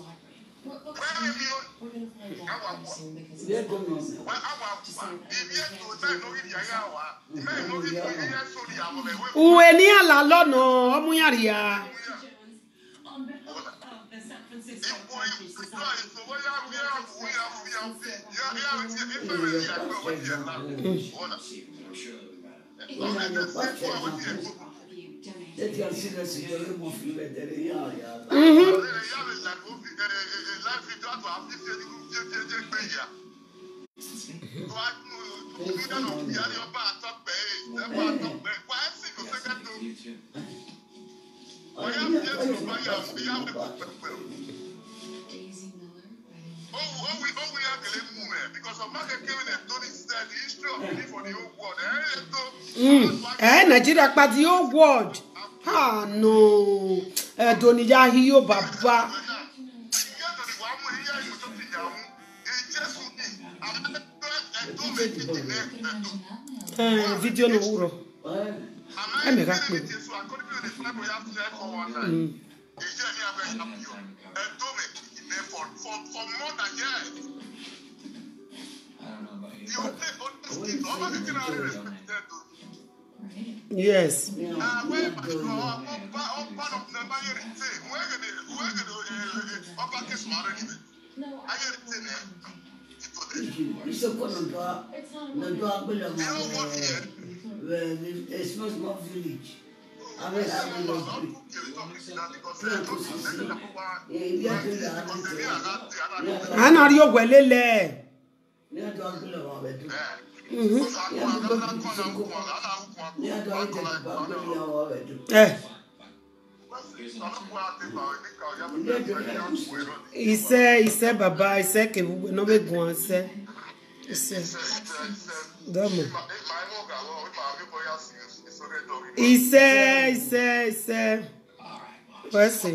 Uwe ni ala lọ́nà omu yaria. Mm. Eh, Nigeria pa the whole world. Ah no. Eh, Donija hiyo baba. Eh, video no uro. Eh, me ga pe. Mm. Yes. Ana ri ogwelele. Mhm. Eh. Ise ise baba ise ke no be gun ase. Ise. Domo. Ise ise ise. Wesi.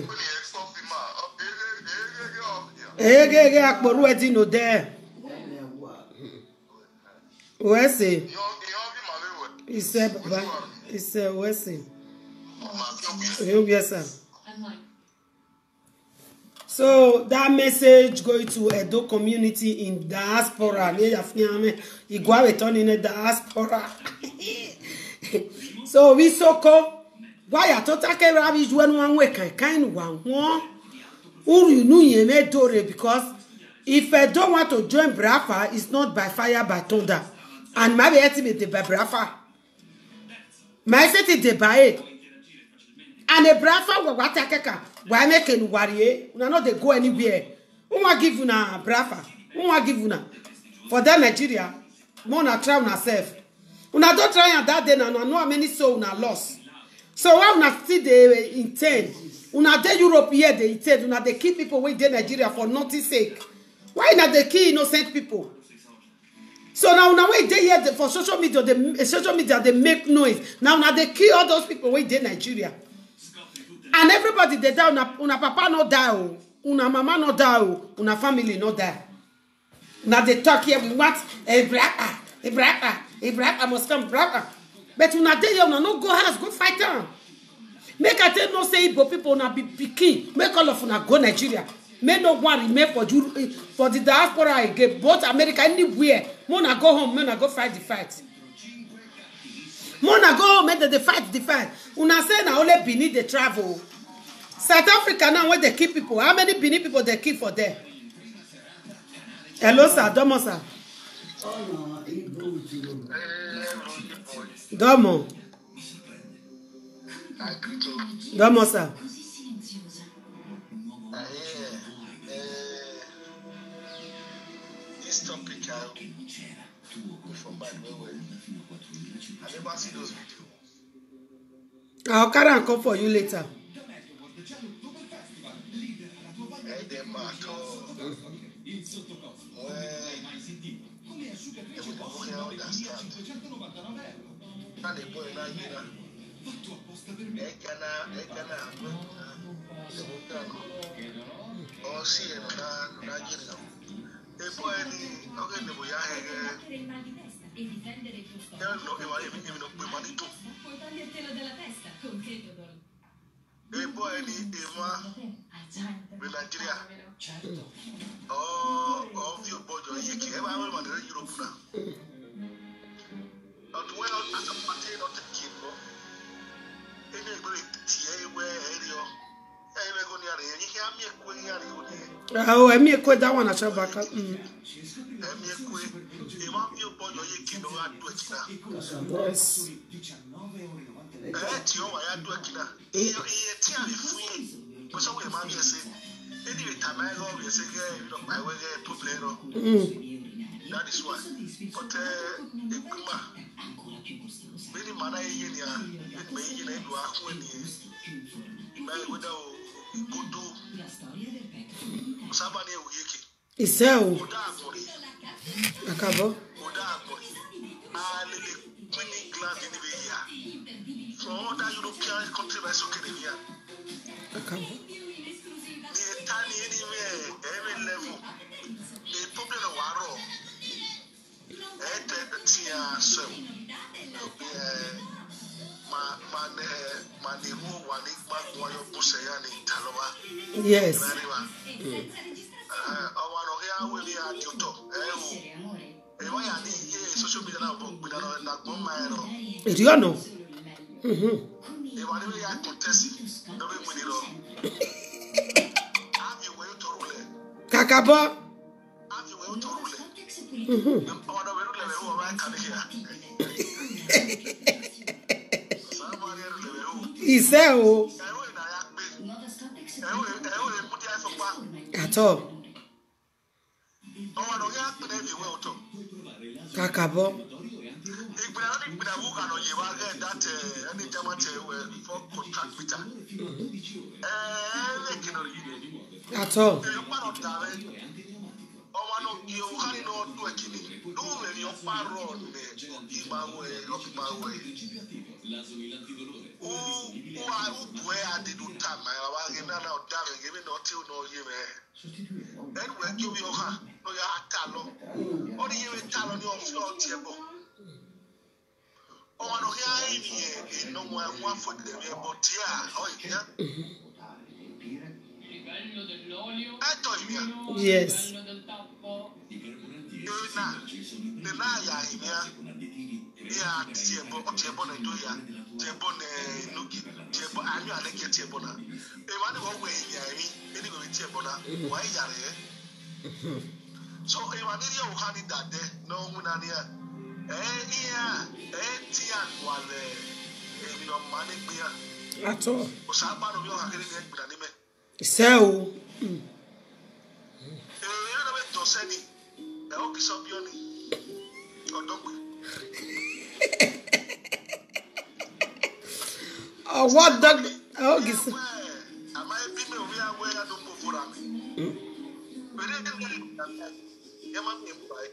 Ege ege akporu eti no de. Wesi. Ise baba ise wesi. Yes, sir. So that message going to Edo community in diaspora. Igwa return in the diaspora. So we soko. Why I thought I can ravish one one way kind one one. Uru nu yeme dore because if I don't want to join Brafa, it's not by fire by thunder. And maybe estimate by Brafa. My city de by and a Brafa wa watakeka. Why making warrior? Una not they go anywhere. Who want give una Brafa? Who want give una? For that Nigeria, more na try una self. Una don't try and that day na no how many soul una lost. So why una still they intend? Una dey Europe here they intend. Una they keep people wey dey Nigeria for nothing sake. Why not they kill innocent people? So now una wey dey here for social media, the social media they make noise. Now now they kill all those people wey dey Nigeria. And everybody they die, una, una papa no die, oh. Una mama no die, oh. Una family no die. Now they talk here, we want a braka, a braka, a braka must come braka. But una dey here, una no go house, go fight them. Make I tell no say Igbo people una be picky. Make all of una go Nigeria. Make no one remain for you for the diaspora again. Both America anywhere. Mona go home, mona go fight the fight. Mona wanna go make the, the fight the fight. Una say na only Benin they travel. South Africa now where they keep people. How many Benin people they keep for there? Hello sir, Domo sir. Domo. Domo sir. This topic I from bad way. I never see those videos. I'll carry and come for you later. Hey, them matter. When they understand. And the boy now you know. They cannot, they cannot. Oh, see, no, no, no, you know. The boy, okay, the boy, I don't know if I even know my money too. The boy, the with Nigeria. Oh, of your body, you can't have a man in Europe now. Not well as a party, not a kid. Any great tea where area. Oh, I mean, quit that one at your back. Yes. That is why. But many mana in it may in Kudu Sabane Wiki. Iseo. Akabo. Ali Queen Glad in the year. From other European countries by Sokeria. Akabo. Near tiny anywhere, every level. A problem of Waro. At the Tia so. Yes. Do you know? Mm-hmm. Kakabo. Mm-hmm. Iseo. At all. Kakabo. At all. Yes. So if I need you honey that day, no munania. Eh yeah, eh tia wale eh you know money beer. At all. Osaba no yo hakiri get granime. Iseo. Eh you know to send it. Eh o kisobioni. Odogwe. Oh, what dog? Oh, gis. Am I be me we are where I don't move for me. But it didn't get my empire.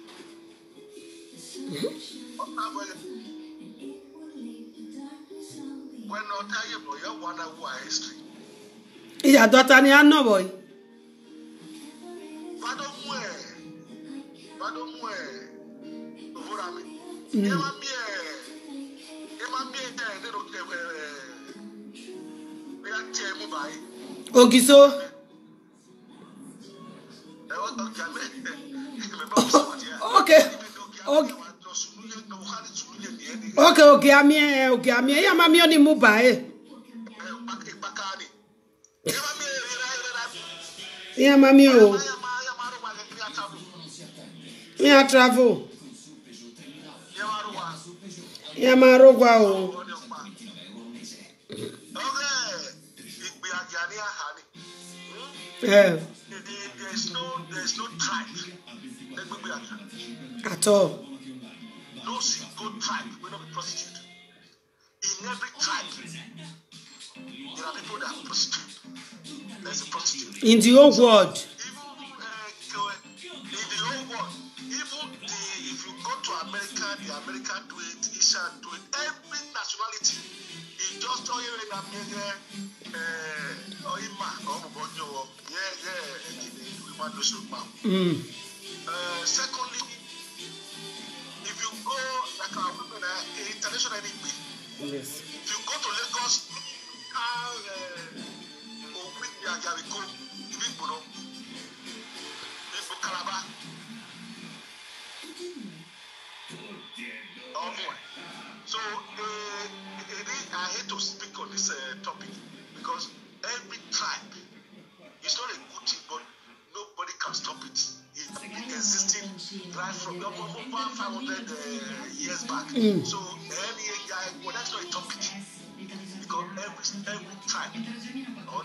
When not tired, boy, you wonder why history. Yeah, daughter, ni ano boy. Pardon me. Pardon me. Over me. You might be a. You might be a little. We are telling by. Ogiso. Okay. Okay. Okay, oge amie oge amie ya mami oni muba eh ya mami o ya travel ya marogwa o yeah. There's no, there's no tribe. At all. No single tribe will not be prostitute. In every tribe, there are people that are prostitute. There's a prostitute. In the whole world. Even uh, in the whole world, even the, if you go to America, the American do it, Asian do it, every nationality. It just all you in America. Mm. Uh, secondly, if you go like our women are international anyway, yes. If you go to Lagos, how or quick they are go, people know, people Calabar. Oh boy. So uh, I hate to speak on this uh, topic because every tribe is not a good thing, but nobody can stop it. It's been existing right from over five hundred uh, years back. Mm. So any guy, well, that's not a topic because every every tribe on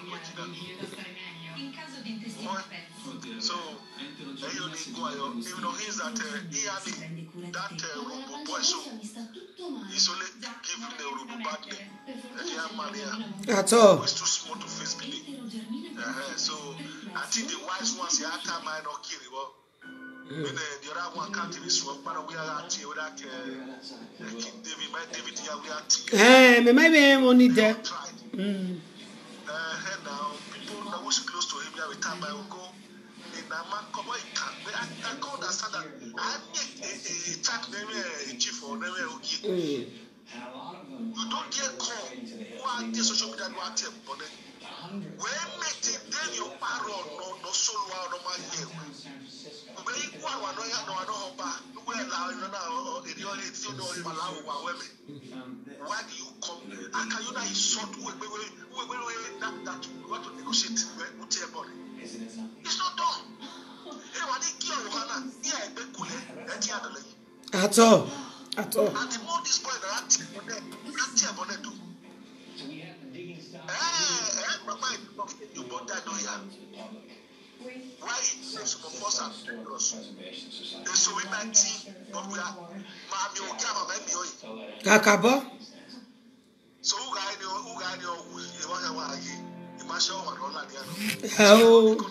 so even though he's that uh, that uh, Robo boy, so he's only giving the Robo bad name. At all. It's too small to face believe. Uh, so I think the wise ones here can't mind or kill it. When the other one can't even swap, but we are at here with that King David, my David here, we are at here. Eh, maybe I'm only there. Mm. Uh, now, people that was close to him, every time I will go, and a man come on, I can't understand that. I make a chat, a chief or never a kid. You don't get call. Who are the social media who are telling me? When meeting, then you parrot no no solo no my year. When you go on no no no ba, you go allow you know the only thing no you allow women. Why do you come? And can you not insult we we we we that that you want to negotiate with your body? It's not done. Anyone give you Hana, yeah, be cool. At all. At all. And the more this boy that active on them, active on them too. Eh, eh, Mama, you bought that no ya. Why some of us are dangerous? So we might see, but we are. Mami o kama mami o. Kakabo. So who guy no, who guy no, who waka wagi. Imagine one roll at the end. Oh.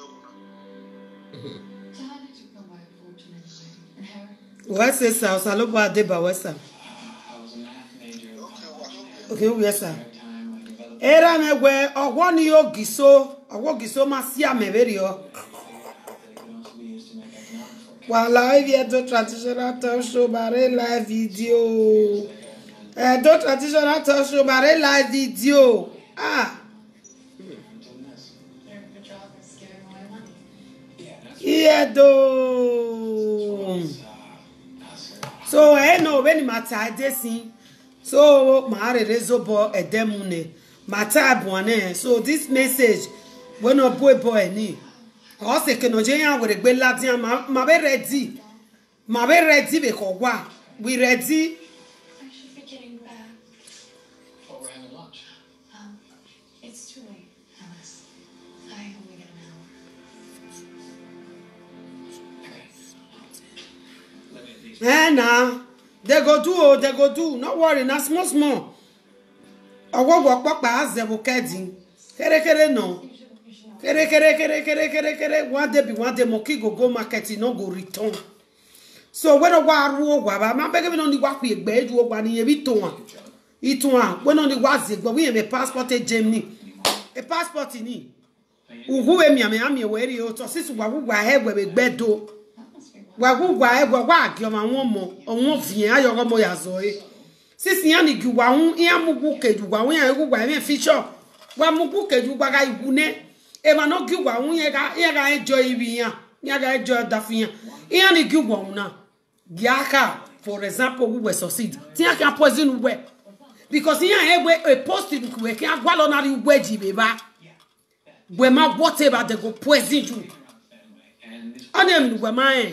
What's this house? I look at the Bawasa. Okay, yes, sir. Era me we ogwoni yo giso, ogwo giso ma si ameberio. Wa live do traditional talk show bare live video. Eh do traditional talk show bare live video. Ah. Yeah do. So eh no when mata desin. So ma re rezobo edemune. Mata buane. So this message when a boy boy ni. O se ke no jeyan we gbe ladian ma ma be ready. Ma be ready be ko wa. We ready. I should be getting back. Oh, we're having lunch. Um, it's too late, Alice. I only get an hour. Okay. Eh na. They go do oh, they go do. No worry, na small small. Owo wo papa azebu kedin. Kere kere no. Kere kere kere kere kere kere one day be one day moki go go market no go return. So when o wa ru o wa ba ma be ke no ni wa ku egbe edu o gba ni ebi to an. Itu an when no ni wa ze gbo we me passport e Germany. E passport ni. Uhu we mi ami ami we ri o to sisu wa wu wa he we gbe do. Wa wu wa he wa wa agi o ma won mo. Won fi ayo go mo ya zo e. Sisi yan ni gi wa hun yan mu ku keju wa hun yan ku wa me feature. Wa mu ku keju gba ga igune. E ma no gi wa hun ye ga ye ga enjoy ibi yan. Yan ga enjoy da fi yan. Yan ni gi wa hun na. Giaka for example, we will succeed. Tia can poison we. Because here a posted we can go on a wedgie, baby. We ma whatever they go poison you. And them we ma.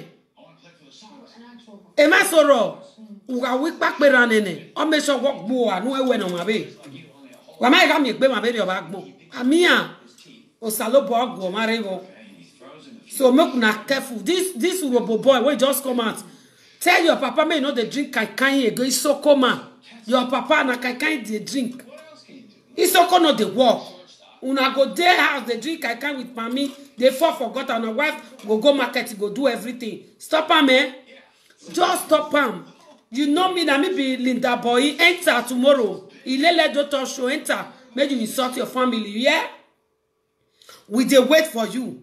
E ma soro. Uga week back be ranene. O me so work boa no e we no ma be. We ma ga me gbe ma be your back bo. Amia. O salo bo agwo ma rewo. So make una careful. This this robo boy will just come out. Tell your papa may not the drink kaikai go so coma. Your papa na kaikai the drink. It's so not the walk. Una go there house the drink kaikai with mommy. They fall forgot and a wife go go market go do everything. Stop am, eh? Just stop am. You know me that me be Linda boy enter tomorrow. Ilele doctor show enter. Maybe you insult your family, yeah? We dey wait for you.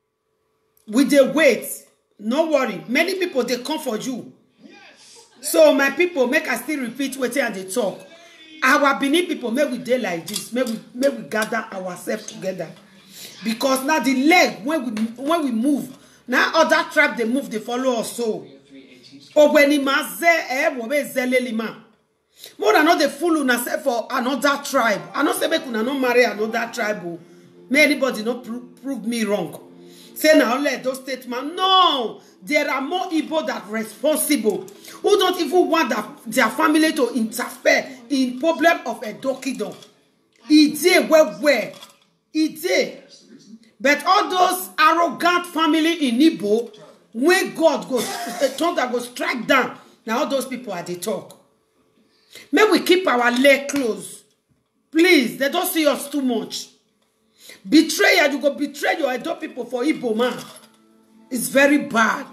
We dey wait. No worry. Many people they come for you. So my people, make us still repeat what they talk. Our Benin people, make we dey like this. Make we make we gather ourselves together. Because now the leg when we when we move, now other tribe they move, they follow us. So or when maze eh wobe zele lima. More than not the fool una say for another tribe. I not say make una not marry another tribe. May anybody not pro prove me wrong. Say now let those statements. No, there are more Igbo that responsible who don't even want that, their family to interfere in problem of a dokido. Ide where where Ide, but all those arrogant family in Igbo, when God goes, a tongue that goes strike down. Now all those people are the talk. May we keep our leg closed, please. They don't see us too much. Betrayer, you go betray your Edo people for Igbo man. It's very bad.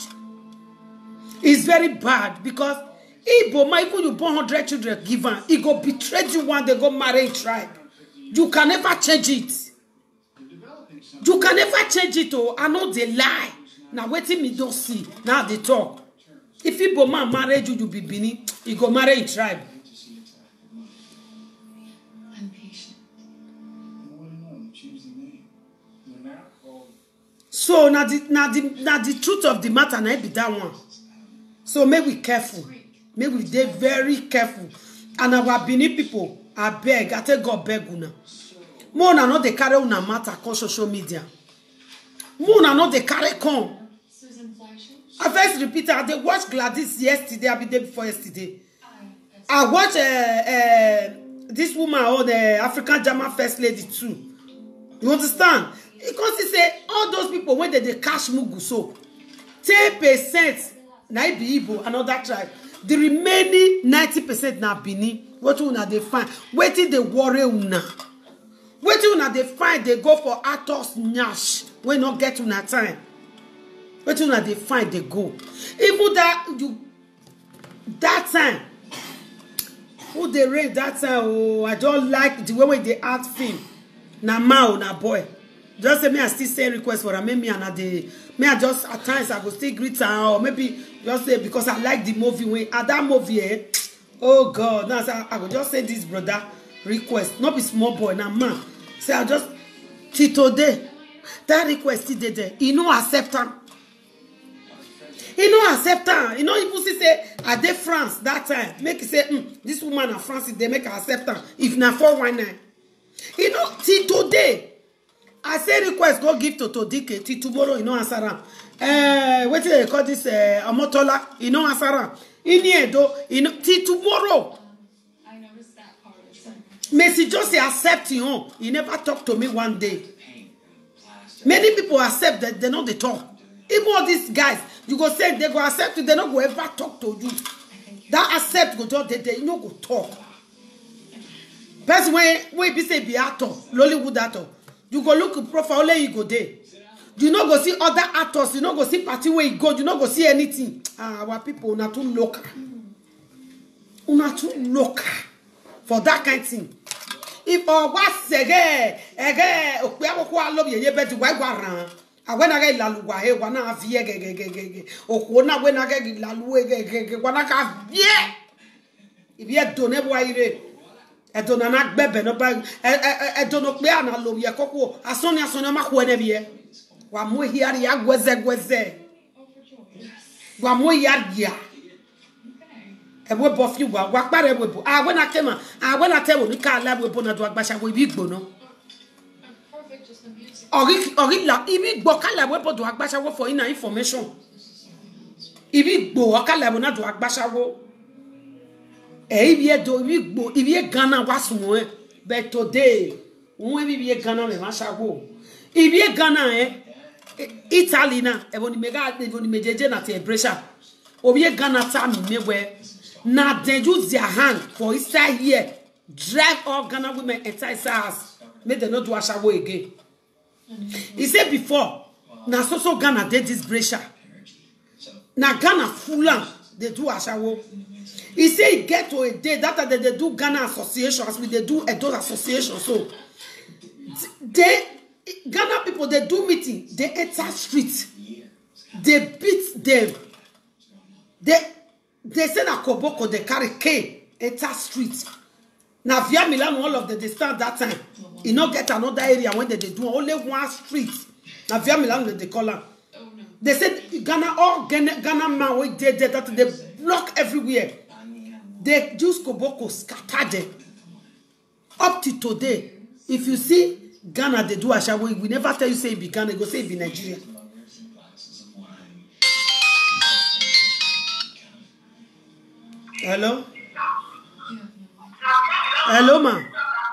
It's very bad because Igbo man, even you born hundred children given, he go betray you one, they go marry a tribe. You can never change it. You can never change it. Oh, I know they lie. Now waiting me don't see. Now they talk. If Igbo man marry you, you be Bini, he go marry a tribe. So now the now the now the truth of the matter now be that one. So may we careful. May we be very careful. And our Benin people, I beg, I tell God beg una. More na not they carry una matter on social media. More na not they carry come. I first repeat, I they watch Gladys yesterday, I be there before yesterday. I watch uh, uh, this woman or the African German first lady too. You understand? Because he say all those people when they, they cash mugu so ten percent na be Igbo another tribe. The remaining ninety percent na Bini. What una they find? Waiting they worry una. Waiting una they find they go for Atos Nyash. We not get una time. Waiting una they find they go. Even that you that time. Who they raise that time? Oh, I don't like the way they act film. Na ma na boy. Just say me I still say request for her. Maybe and the me I just at times I go still greet her or maybe just say because I like the movie when at that movie eh, oh God now so I go just say this brother request not be small boy now man say I just till today that request still there he no accept her he no accept her he no even see say I dey France that time make he say mm, this woman at France they make her accept her if na four one nine he no till today. I say request go give to Todike till tomorrow you know answer am. Eh what they call this uh, Amotola you know answer am. In do you know till tomorrow. I noticed that part of it. Messi just say accept you. He never talk to me one day. Many people accept that they know they talk. Even all these guys, you go say they go accept you, they not go ever talk to you. That accept go just they, they you know go talk. Person when we be say be actor, Lollywood actor. You go look at profile, only you go there. You not go see other actors. You not go see party where you go. You not go see anything. Ah, our people not too local. Not too local for that kind of thing. If I was sege, ege, okwe okwa love ye beti why waran. I when I get lalu wahe wana vie ge ge ge ge ge. Okona when I get lalu ge ge ge wana ka vie. If you don't have why you. E do na gbebe no ba e do no pe ana lo ye koko asoni asoni ma ko ne biye wa mo hiari ya gweze gweze wa mo hiari ya we both you wa wa pare we bo ah when I came ah when I tell we ka la we bo na do agbasha we bi gbo no Perfect, just the music. ori ori la ibi gbo ka la we bo do agbasha wo for ina information ibi gbo o ka la bo na do agbasha wo e ibi e do ibi gbo ibi e Ghana wa sun e but today won ibi e Ghana me ma sha wo ibi e Ghana eh Italy na e boni mega e boni mejeje na te pressure obi e Ghana ta me mewe na they use their hand for inside here drive all Ghana women inside house make them not do ashawo again. He said before na so so Ghana did this pressure na Ghana full am they do ashawo. He said he get to a day that they, they do Ghana association as we they do a those association so they Ghana people they do meeting they enter street they beat them they they say na Koboko they carry K enter street now via Milan all of them they stand that time you not get another area when they, they do only one street now via Milan they call them they said Ghana all Ghana, Ghana man we did that they block everywhere they use Koboko scatter them up to today if you see Ghana they do ashawo we never tell you say it be Ghana go say it be Nigeria. Hello? Hello, ma.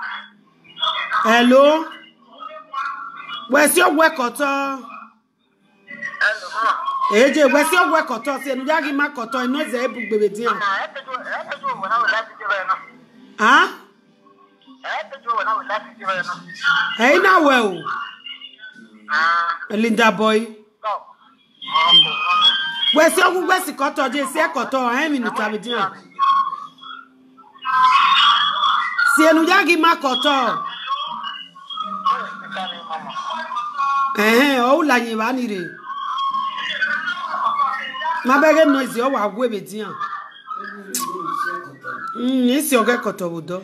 Hello? Where's your work auto? Hello, ma. A J, where's your work auto? Say, no, you ma auto. No, it's a book, baby. Dear. Huh? Hey, now, well. Linda boy. Where's your where's the auto? Just say auto. I'm in the cabin. Si enu yagi makoto. Eh, o la yin ba ni re. Ma bege noise o wa gwe be dian. Mm, isi oge koto budo.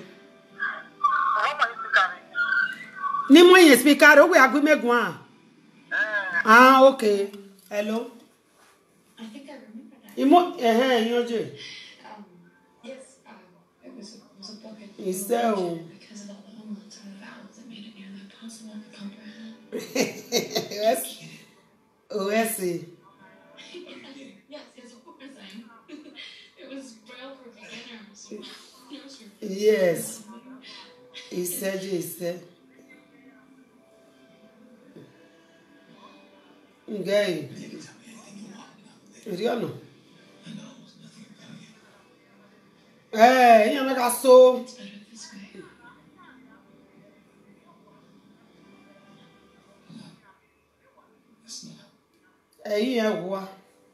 Ni mo yin speaker o we agwe megun. Ah, okay. Hello. I think I remember that. Imo eh eh yoje. Um, yes, um, it was a, it was a book. It Is there? because of all the hormones and the vowels that made it nearly impossible to comprehend. Yes. Oh, yes. yes, it's what we're saying. It was braille for beginners. Yes. He said, he said. Okay. Riano. Hey, you got so. Hey, yeah, what?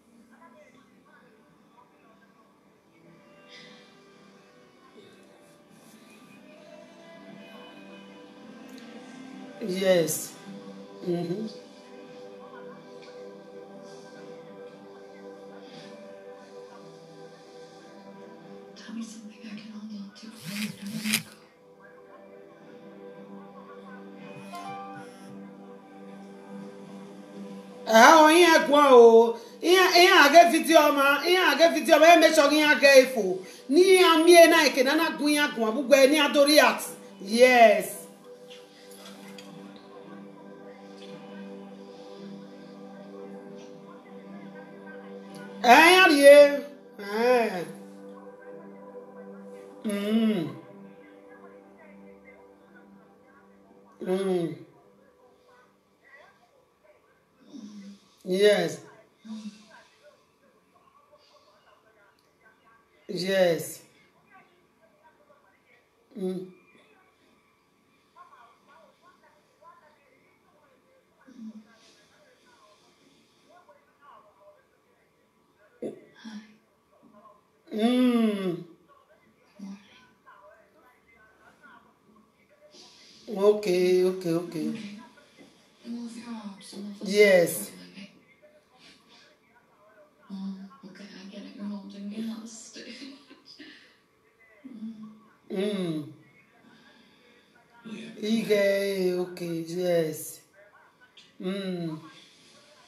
Yes. Mm-hmm. Tell me something I can hold on to. Ah, oh, yeah, wow. Yeah, yeah, I get video, man. Yeah, I get video. I make sure you get info. Ni amie na ike na na gunya kwa bugwe ni adoriat. Yes. Eh, yeah. Eh. Mm. Mm. Yes. Yes. Mm. Mm. Okay, okay, okay. Move your arms. Yes. Oh, okay, I get it. You're holding me else. Mm. Okay, okay, yes. Mm.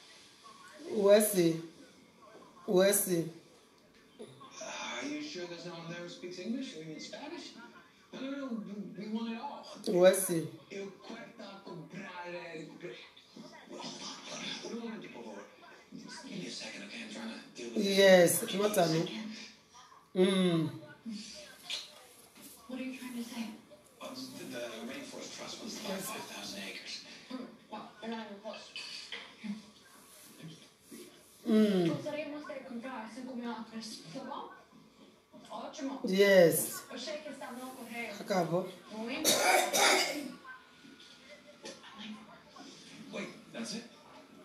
Where's it? Where's it? Are you sure there's no speaks English or even Spanish. No, no, no, we want it all. Let's see. Eu cuesta comprar el... Un momento, por favor. Give me a second, okay? I'm trying to deal with this. Yes, what I know. Mm. What are you trying to say? Well, the, the Rainforest Trust wants to buy five thousand acres. Well, they're not even close. Mm. Gostaríamos de comprar cinco mil acres. Tá bom? Ótimo. Yes. Eu sei que está no correio. Acabou. Muito. Wait, that's it?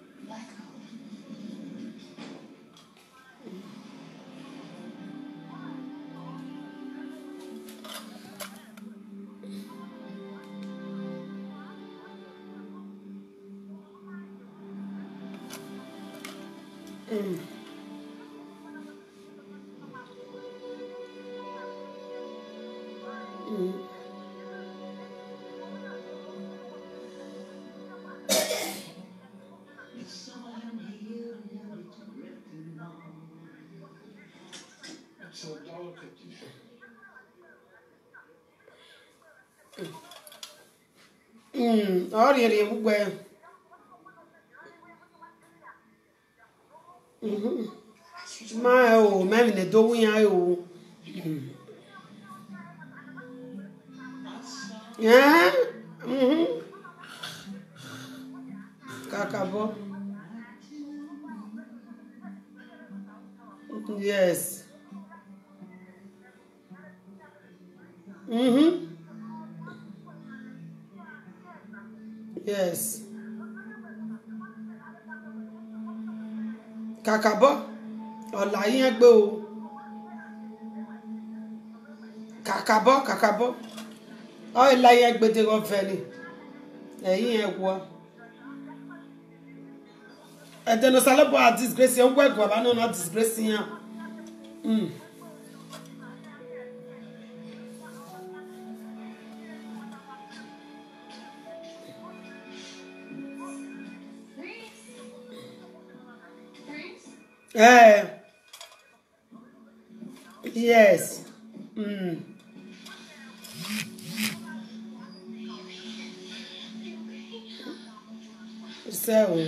Mm. Mm. So a dollar fifty. Mm. Oh, really? Well. Mm-hmm. My oh, man, the doing I oh. Yeah. Mm-hmm. Kakabo. Yes. Mm-hmm. Yes. Kakabo. Ọ̀la yẹn gbé o. Kakabo, kakabo. Ọ̀la yẹn gbé de ọ̀fẹ́ ni. Ẹ̀yin yẹn wọ. Ẹ̀dẹ̀nà sálọ́bọ̀ à disgrace yẹn wọ ẹ̀gbọ́n àbá náà disgrace yẹn. Mm. Eh. Yes. Mm. So.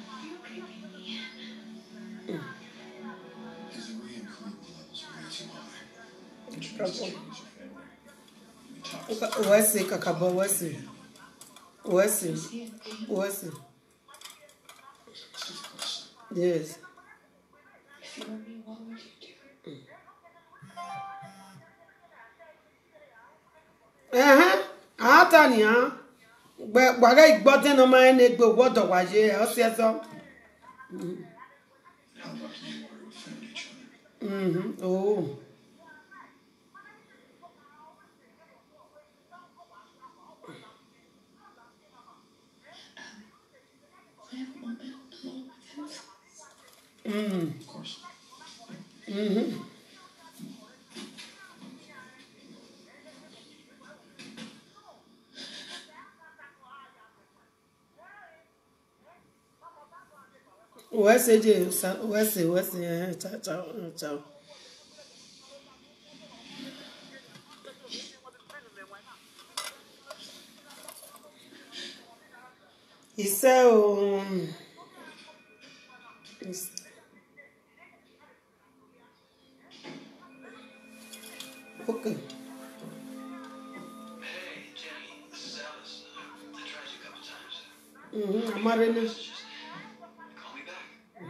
What's it, Kakabo? What's it? What's it? What's it? Yes. Uh-huh. Atania. But what I got in my neck, but what the was ye? I'll say so. Mm-hmm. Oh. Mm. Of course. Mm-hmm. What's it? What's it? What's it? Ciao, ciao, ciao. He said, um, okay. Hey, Jenny, this is Alice. I tried you a couple times. Mm-hmm. I'm not in this. Call me back.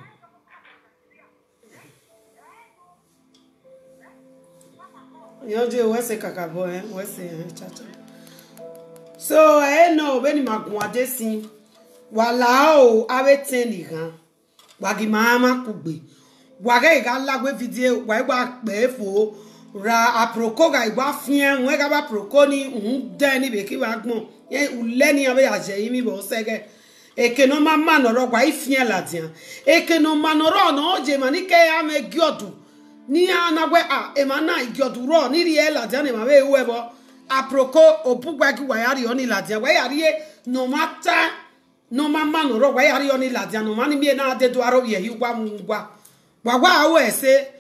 You know, what's it, Kakabo? Eh? What's it? Cha cha. So, I know when you make one day scene, walao awe teni gan, wagi mama kugbe, waga iga lagwe video, wa igba pefo, ra aproko ga igba fien, we ga ba proko ni un deni be ki wa gbon, ye uleni abe aje yimi bo sege. Eke no mama noro wa ifien la dian. Eke no manoro no je mani ke ame gyodu. Ni anagwe a e mana igyodu ro ni ri e la dian e ma be webo. Aproko opugwa ki wa yari oni la dian. Wa yari no matter no mama noro wa yari oni la dian no mani mi na de do aro ye hi gwa mugwa. Wa wa awo ese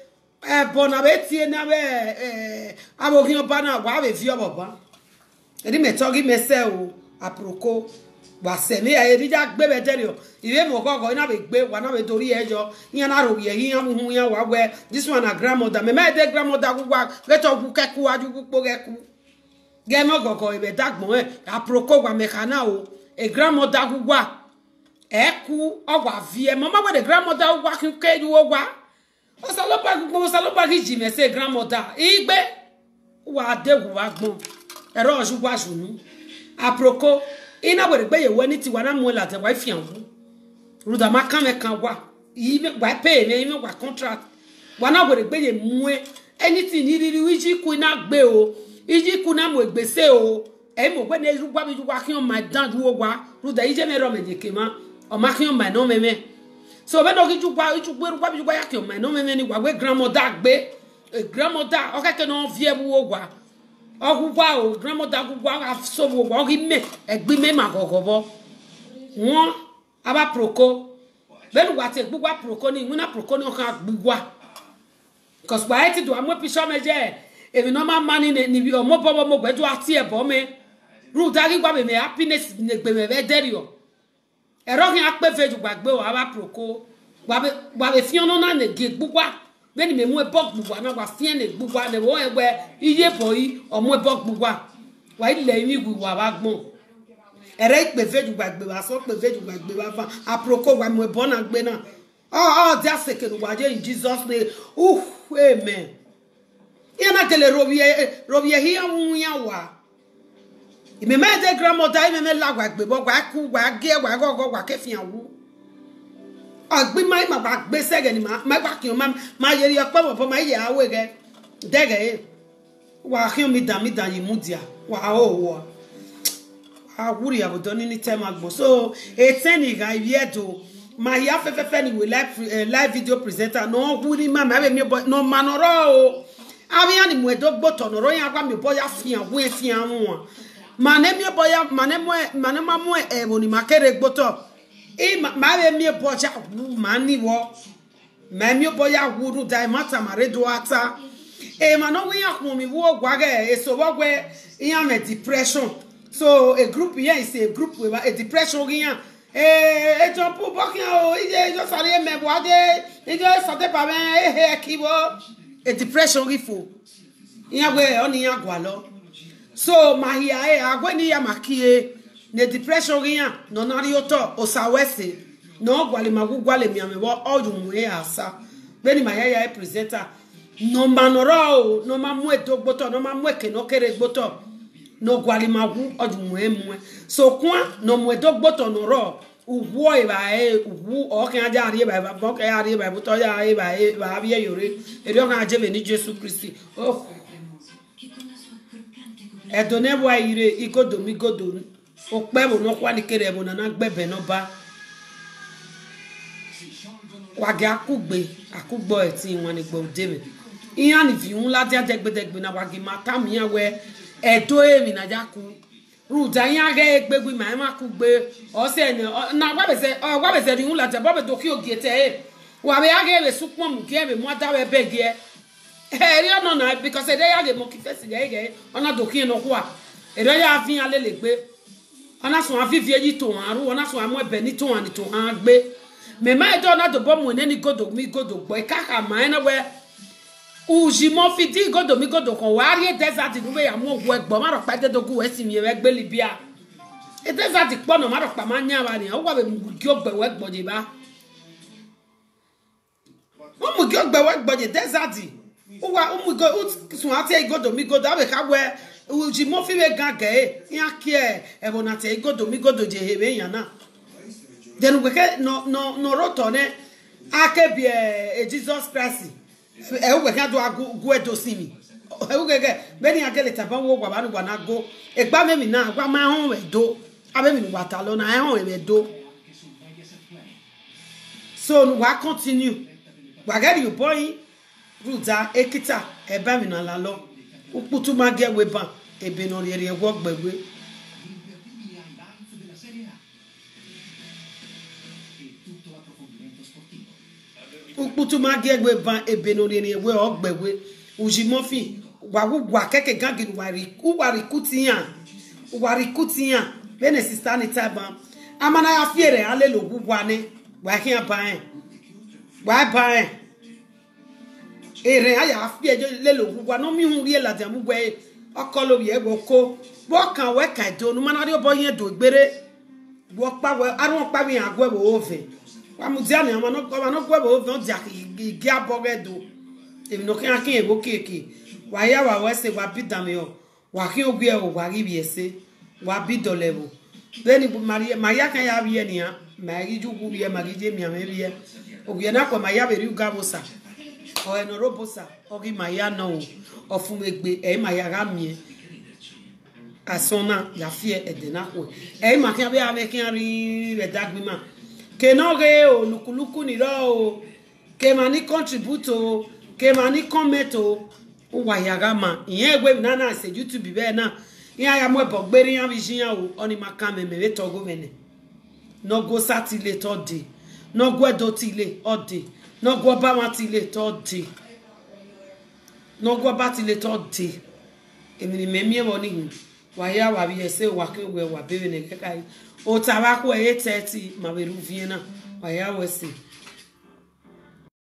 eh bona beti na be eh abokin pa na wa be fi oboba edi me togi me se o aproko wa se mi e ri ja gbe be terio iwe mo gogo ina be gbe wa na be tori ejo yan na ro ye yan mu yan wa we this one na grandmother me me de grandmother gugwa get ogu keku aju gupo geku ge mo gogo ibe dagbon e aproko wa me kana o e grandmother gugwa eku ogwa vie mama we the grandmother gugwa ki keju ogwa o salopa gugbo salopa ki ji me se grandmother igbe wa de gugwa gbon ero ojugwa junu aproko ina were gbe ye woni ti wana mu la te wa fi anwu ruda maka me kan wa yi me wa pay me me wa contract wana were gbe ye mu anything ni riri wiji ku na gbe o iji ku na mu egbese o e mo gbe ne rugwa bi rugwa ki on my dan duwo wa ruda ije me ro me je kema o ma ki on my no me me so be no ki jugwa iju gbe rugwa bi rugwa ya ki on my no me me ni wa we grandmother gbe grandmother o ka ke no vie bu wo wa ogugwa o grandmother gugwa aso wo wo gi me egbi me ma gogobo won aba proko benu wa te gugwa proko ni wona proko ni o kan gugwa cause by it do amo pisho meje e mi no ma mani ni bi o mo bobo mo gbedu ati e bo me ru dari gwa me happiness ne gbe me be derio ero kin ape feju gbagbe o aba proko gwa be gwa be fi ono na ne ge gugwa beni me mu e bok gbugwa na gwa fien ne gbugwa ne wo egbe iye boyi o mu e bok gbugwa wa ile mi gbugwa ba gbon ere ipe feju gbagbe wa so pe feju gbagbe wa fa aproko wa mu e bona gbe na oh oh dia second wa je in Jesus name uh amen yana tele robie robie hi anwu ya wa ime me de grandmother ime me la gwa gbe bo gwa ku gwa ge gwa gogo gwa ke fi anwu agbe mai ma ba gbe sege ni ma ma gba ki o ma ma yeri opo bobo ma ye awe ge dege wa ki o mi dan mi dan yi mudia wa o wo a wuri abodo ni ni tema gbo so eighteen ga iedo ma ya fefefe ni we live uh, live video presenter no wuri ma ma be mi no manoro o abi ani mu edo gboto no ro yan gba mi bo ya fi an we fi an won ma ne mi bo ya ma ne mo ma ne ma mo e mo ni ma kere gboto e ma be mi bo ja ma ni wo ma mi bo ya wuru dai mata mare do ata e ma no we yan kun mi wo gwa ge e so wo gwe yan me depression so a group here is a group with a depression here eh e jo pu bokian o ije jo sare me bo ade ije sate pa me eh kibo a depression rifo yan gwe oni yan gwa lo so ma hia e agwe ni ya makie ne depression rian no na ri oto o sawese no gwale magugwa le mi amewo odun e asa be ni ma ya ya presenter no manoro no ma mu eto gboto no ma mu eke no kere gboto no gwale magu odun e mu so kwa no mu eto gboto no ro uwo e ba e uwu o kan aja ri ba ba ko ya ri ba bu to ya e ba e ba bi e yore e ri o kan aje be ni Jesus Christ oh e do ne bo ire igodo mi godo o pe bo no kwa ni kere bo na na gbebe no ba wa ga akugbe akugbo e ti won ni gbo de me iyan ni fi un la ti ajegbedegbe na wa gi mata mi awe e do e mi na ja ku ruta yan ga egbegbe ma ma kugbe o se ni na gba be se o gba be se ri un la te bo be do ki ogiete e wa be ya ga be supon mu ki e be mo da we bege e eri ono na because e dey ya ge mo ki fesi ge ge ona do ki no kwa e do ya fi an lele gbe ona so an fi fi eji to an ru ona so an mo ebe ni to an to an gbe me ma e do na do bo mu ne ni godo mi godo gbo e kaka ma na we uji mo fi di godo mi godo ko wa ri desert du we ya mo wo egbo ma ro pa de dogu we si mi e gbe libia e desert po no ma ro pa ma nya ba ni o wa be mu ki ogbe we egbo je ba o mu ki ogbe we egbo je desert o wa o mu go sun ati e godo mi godo abe ka we uji mo fi we gan ge yan ki e e bo na te godo mi godo je hebe yan na then we ke no no no roto ne akebi e Jesus Christ e we ka do agu edo si mi e we ge be ni agele taban wo gwa ba nu gwa na go e gba me mi na gwa ma hon we do abe mi wa ta lo na e hon we do so nu wa continue wa get you boy ruta ekita e ba mi na la lo uputu ma ge we ban e be no re re wo gbegbe ukutu magie gwe ban ebenori ni we ogbewe uji mofi wa gwa keke gangi wari wari kutiyan wari kutiyan bene sister ni taba amana ya fiere ale lo gugwa ni wa kian ban wa ban ere aya fie le lo gugwa no mi hun ri la jamu gwe okolo ye go ko bo kan we ka do no mana ri obo yen do gbere bo pa we arun pa mi agwe wo ofe wa mu dia ni amana ko amana gwe wo ofe on dia igi abogedo emi no kan kin ebo keke wa ya wa we se wa bidame o wa kin ogwe o wa ri bi ese wa bidolewo leni maria maria kan ya bi eni a ma ri jugu bi e ma ri je mi ame bi e ogwe na ko ma ya be ri ugabosa o eno robosa o ri ma ya no o fun egbe e ma ya ga mi asona ya fie edena ko e ma kan be ame kan ri re dagbima ke no re o lukuluku ni ro o ke ma ni contribute o ke ma ni comment o wa ya ga ma iyen egbe na na se YouTube be na iya ya mo ebo gbere yan bi jiyan o oni ma kan me me to go mene no go satile to de no go edo ti le ode no go ba ma ti le to de no go ba ti le to de emi ni me mi e wo ni wa ya wa bi ese wa ke we wa bebe ne ke kai o ta wa ko e thirty ma be ru vie na wa ya we se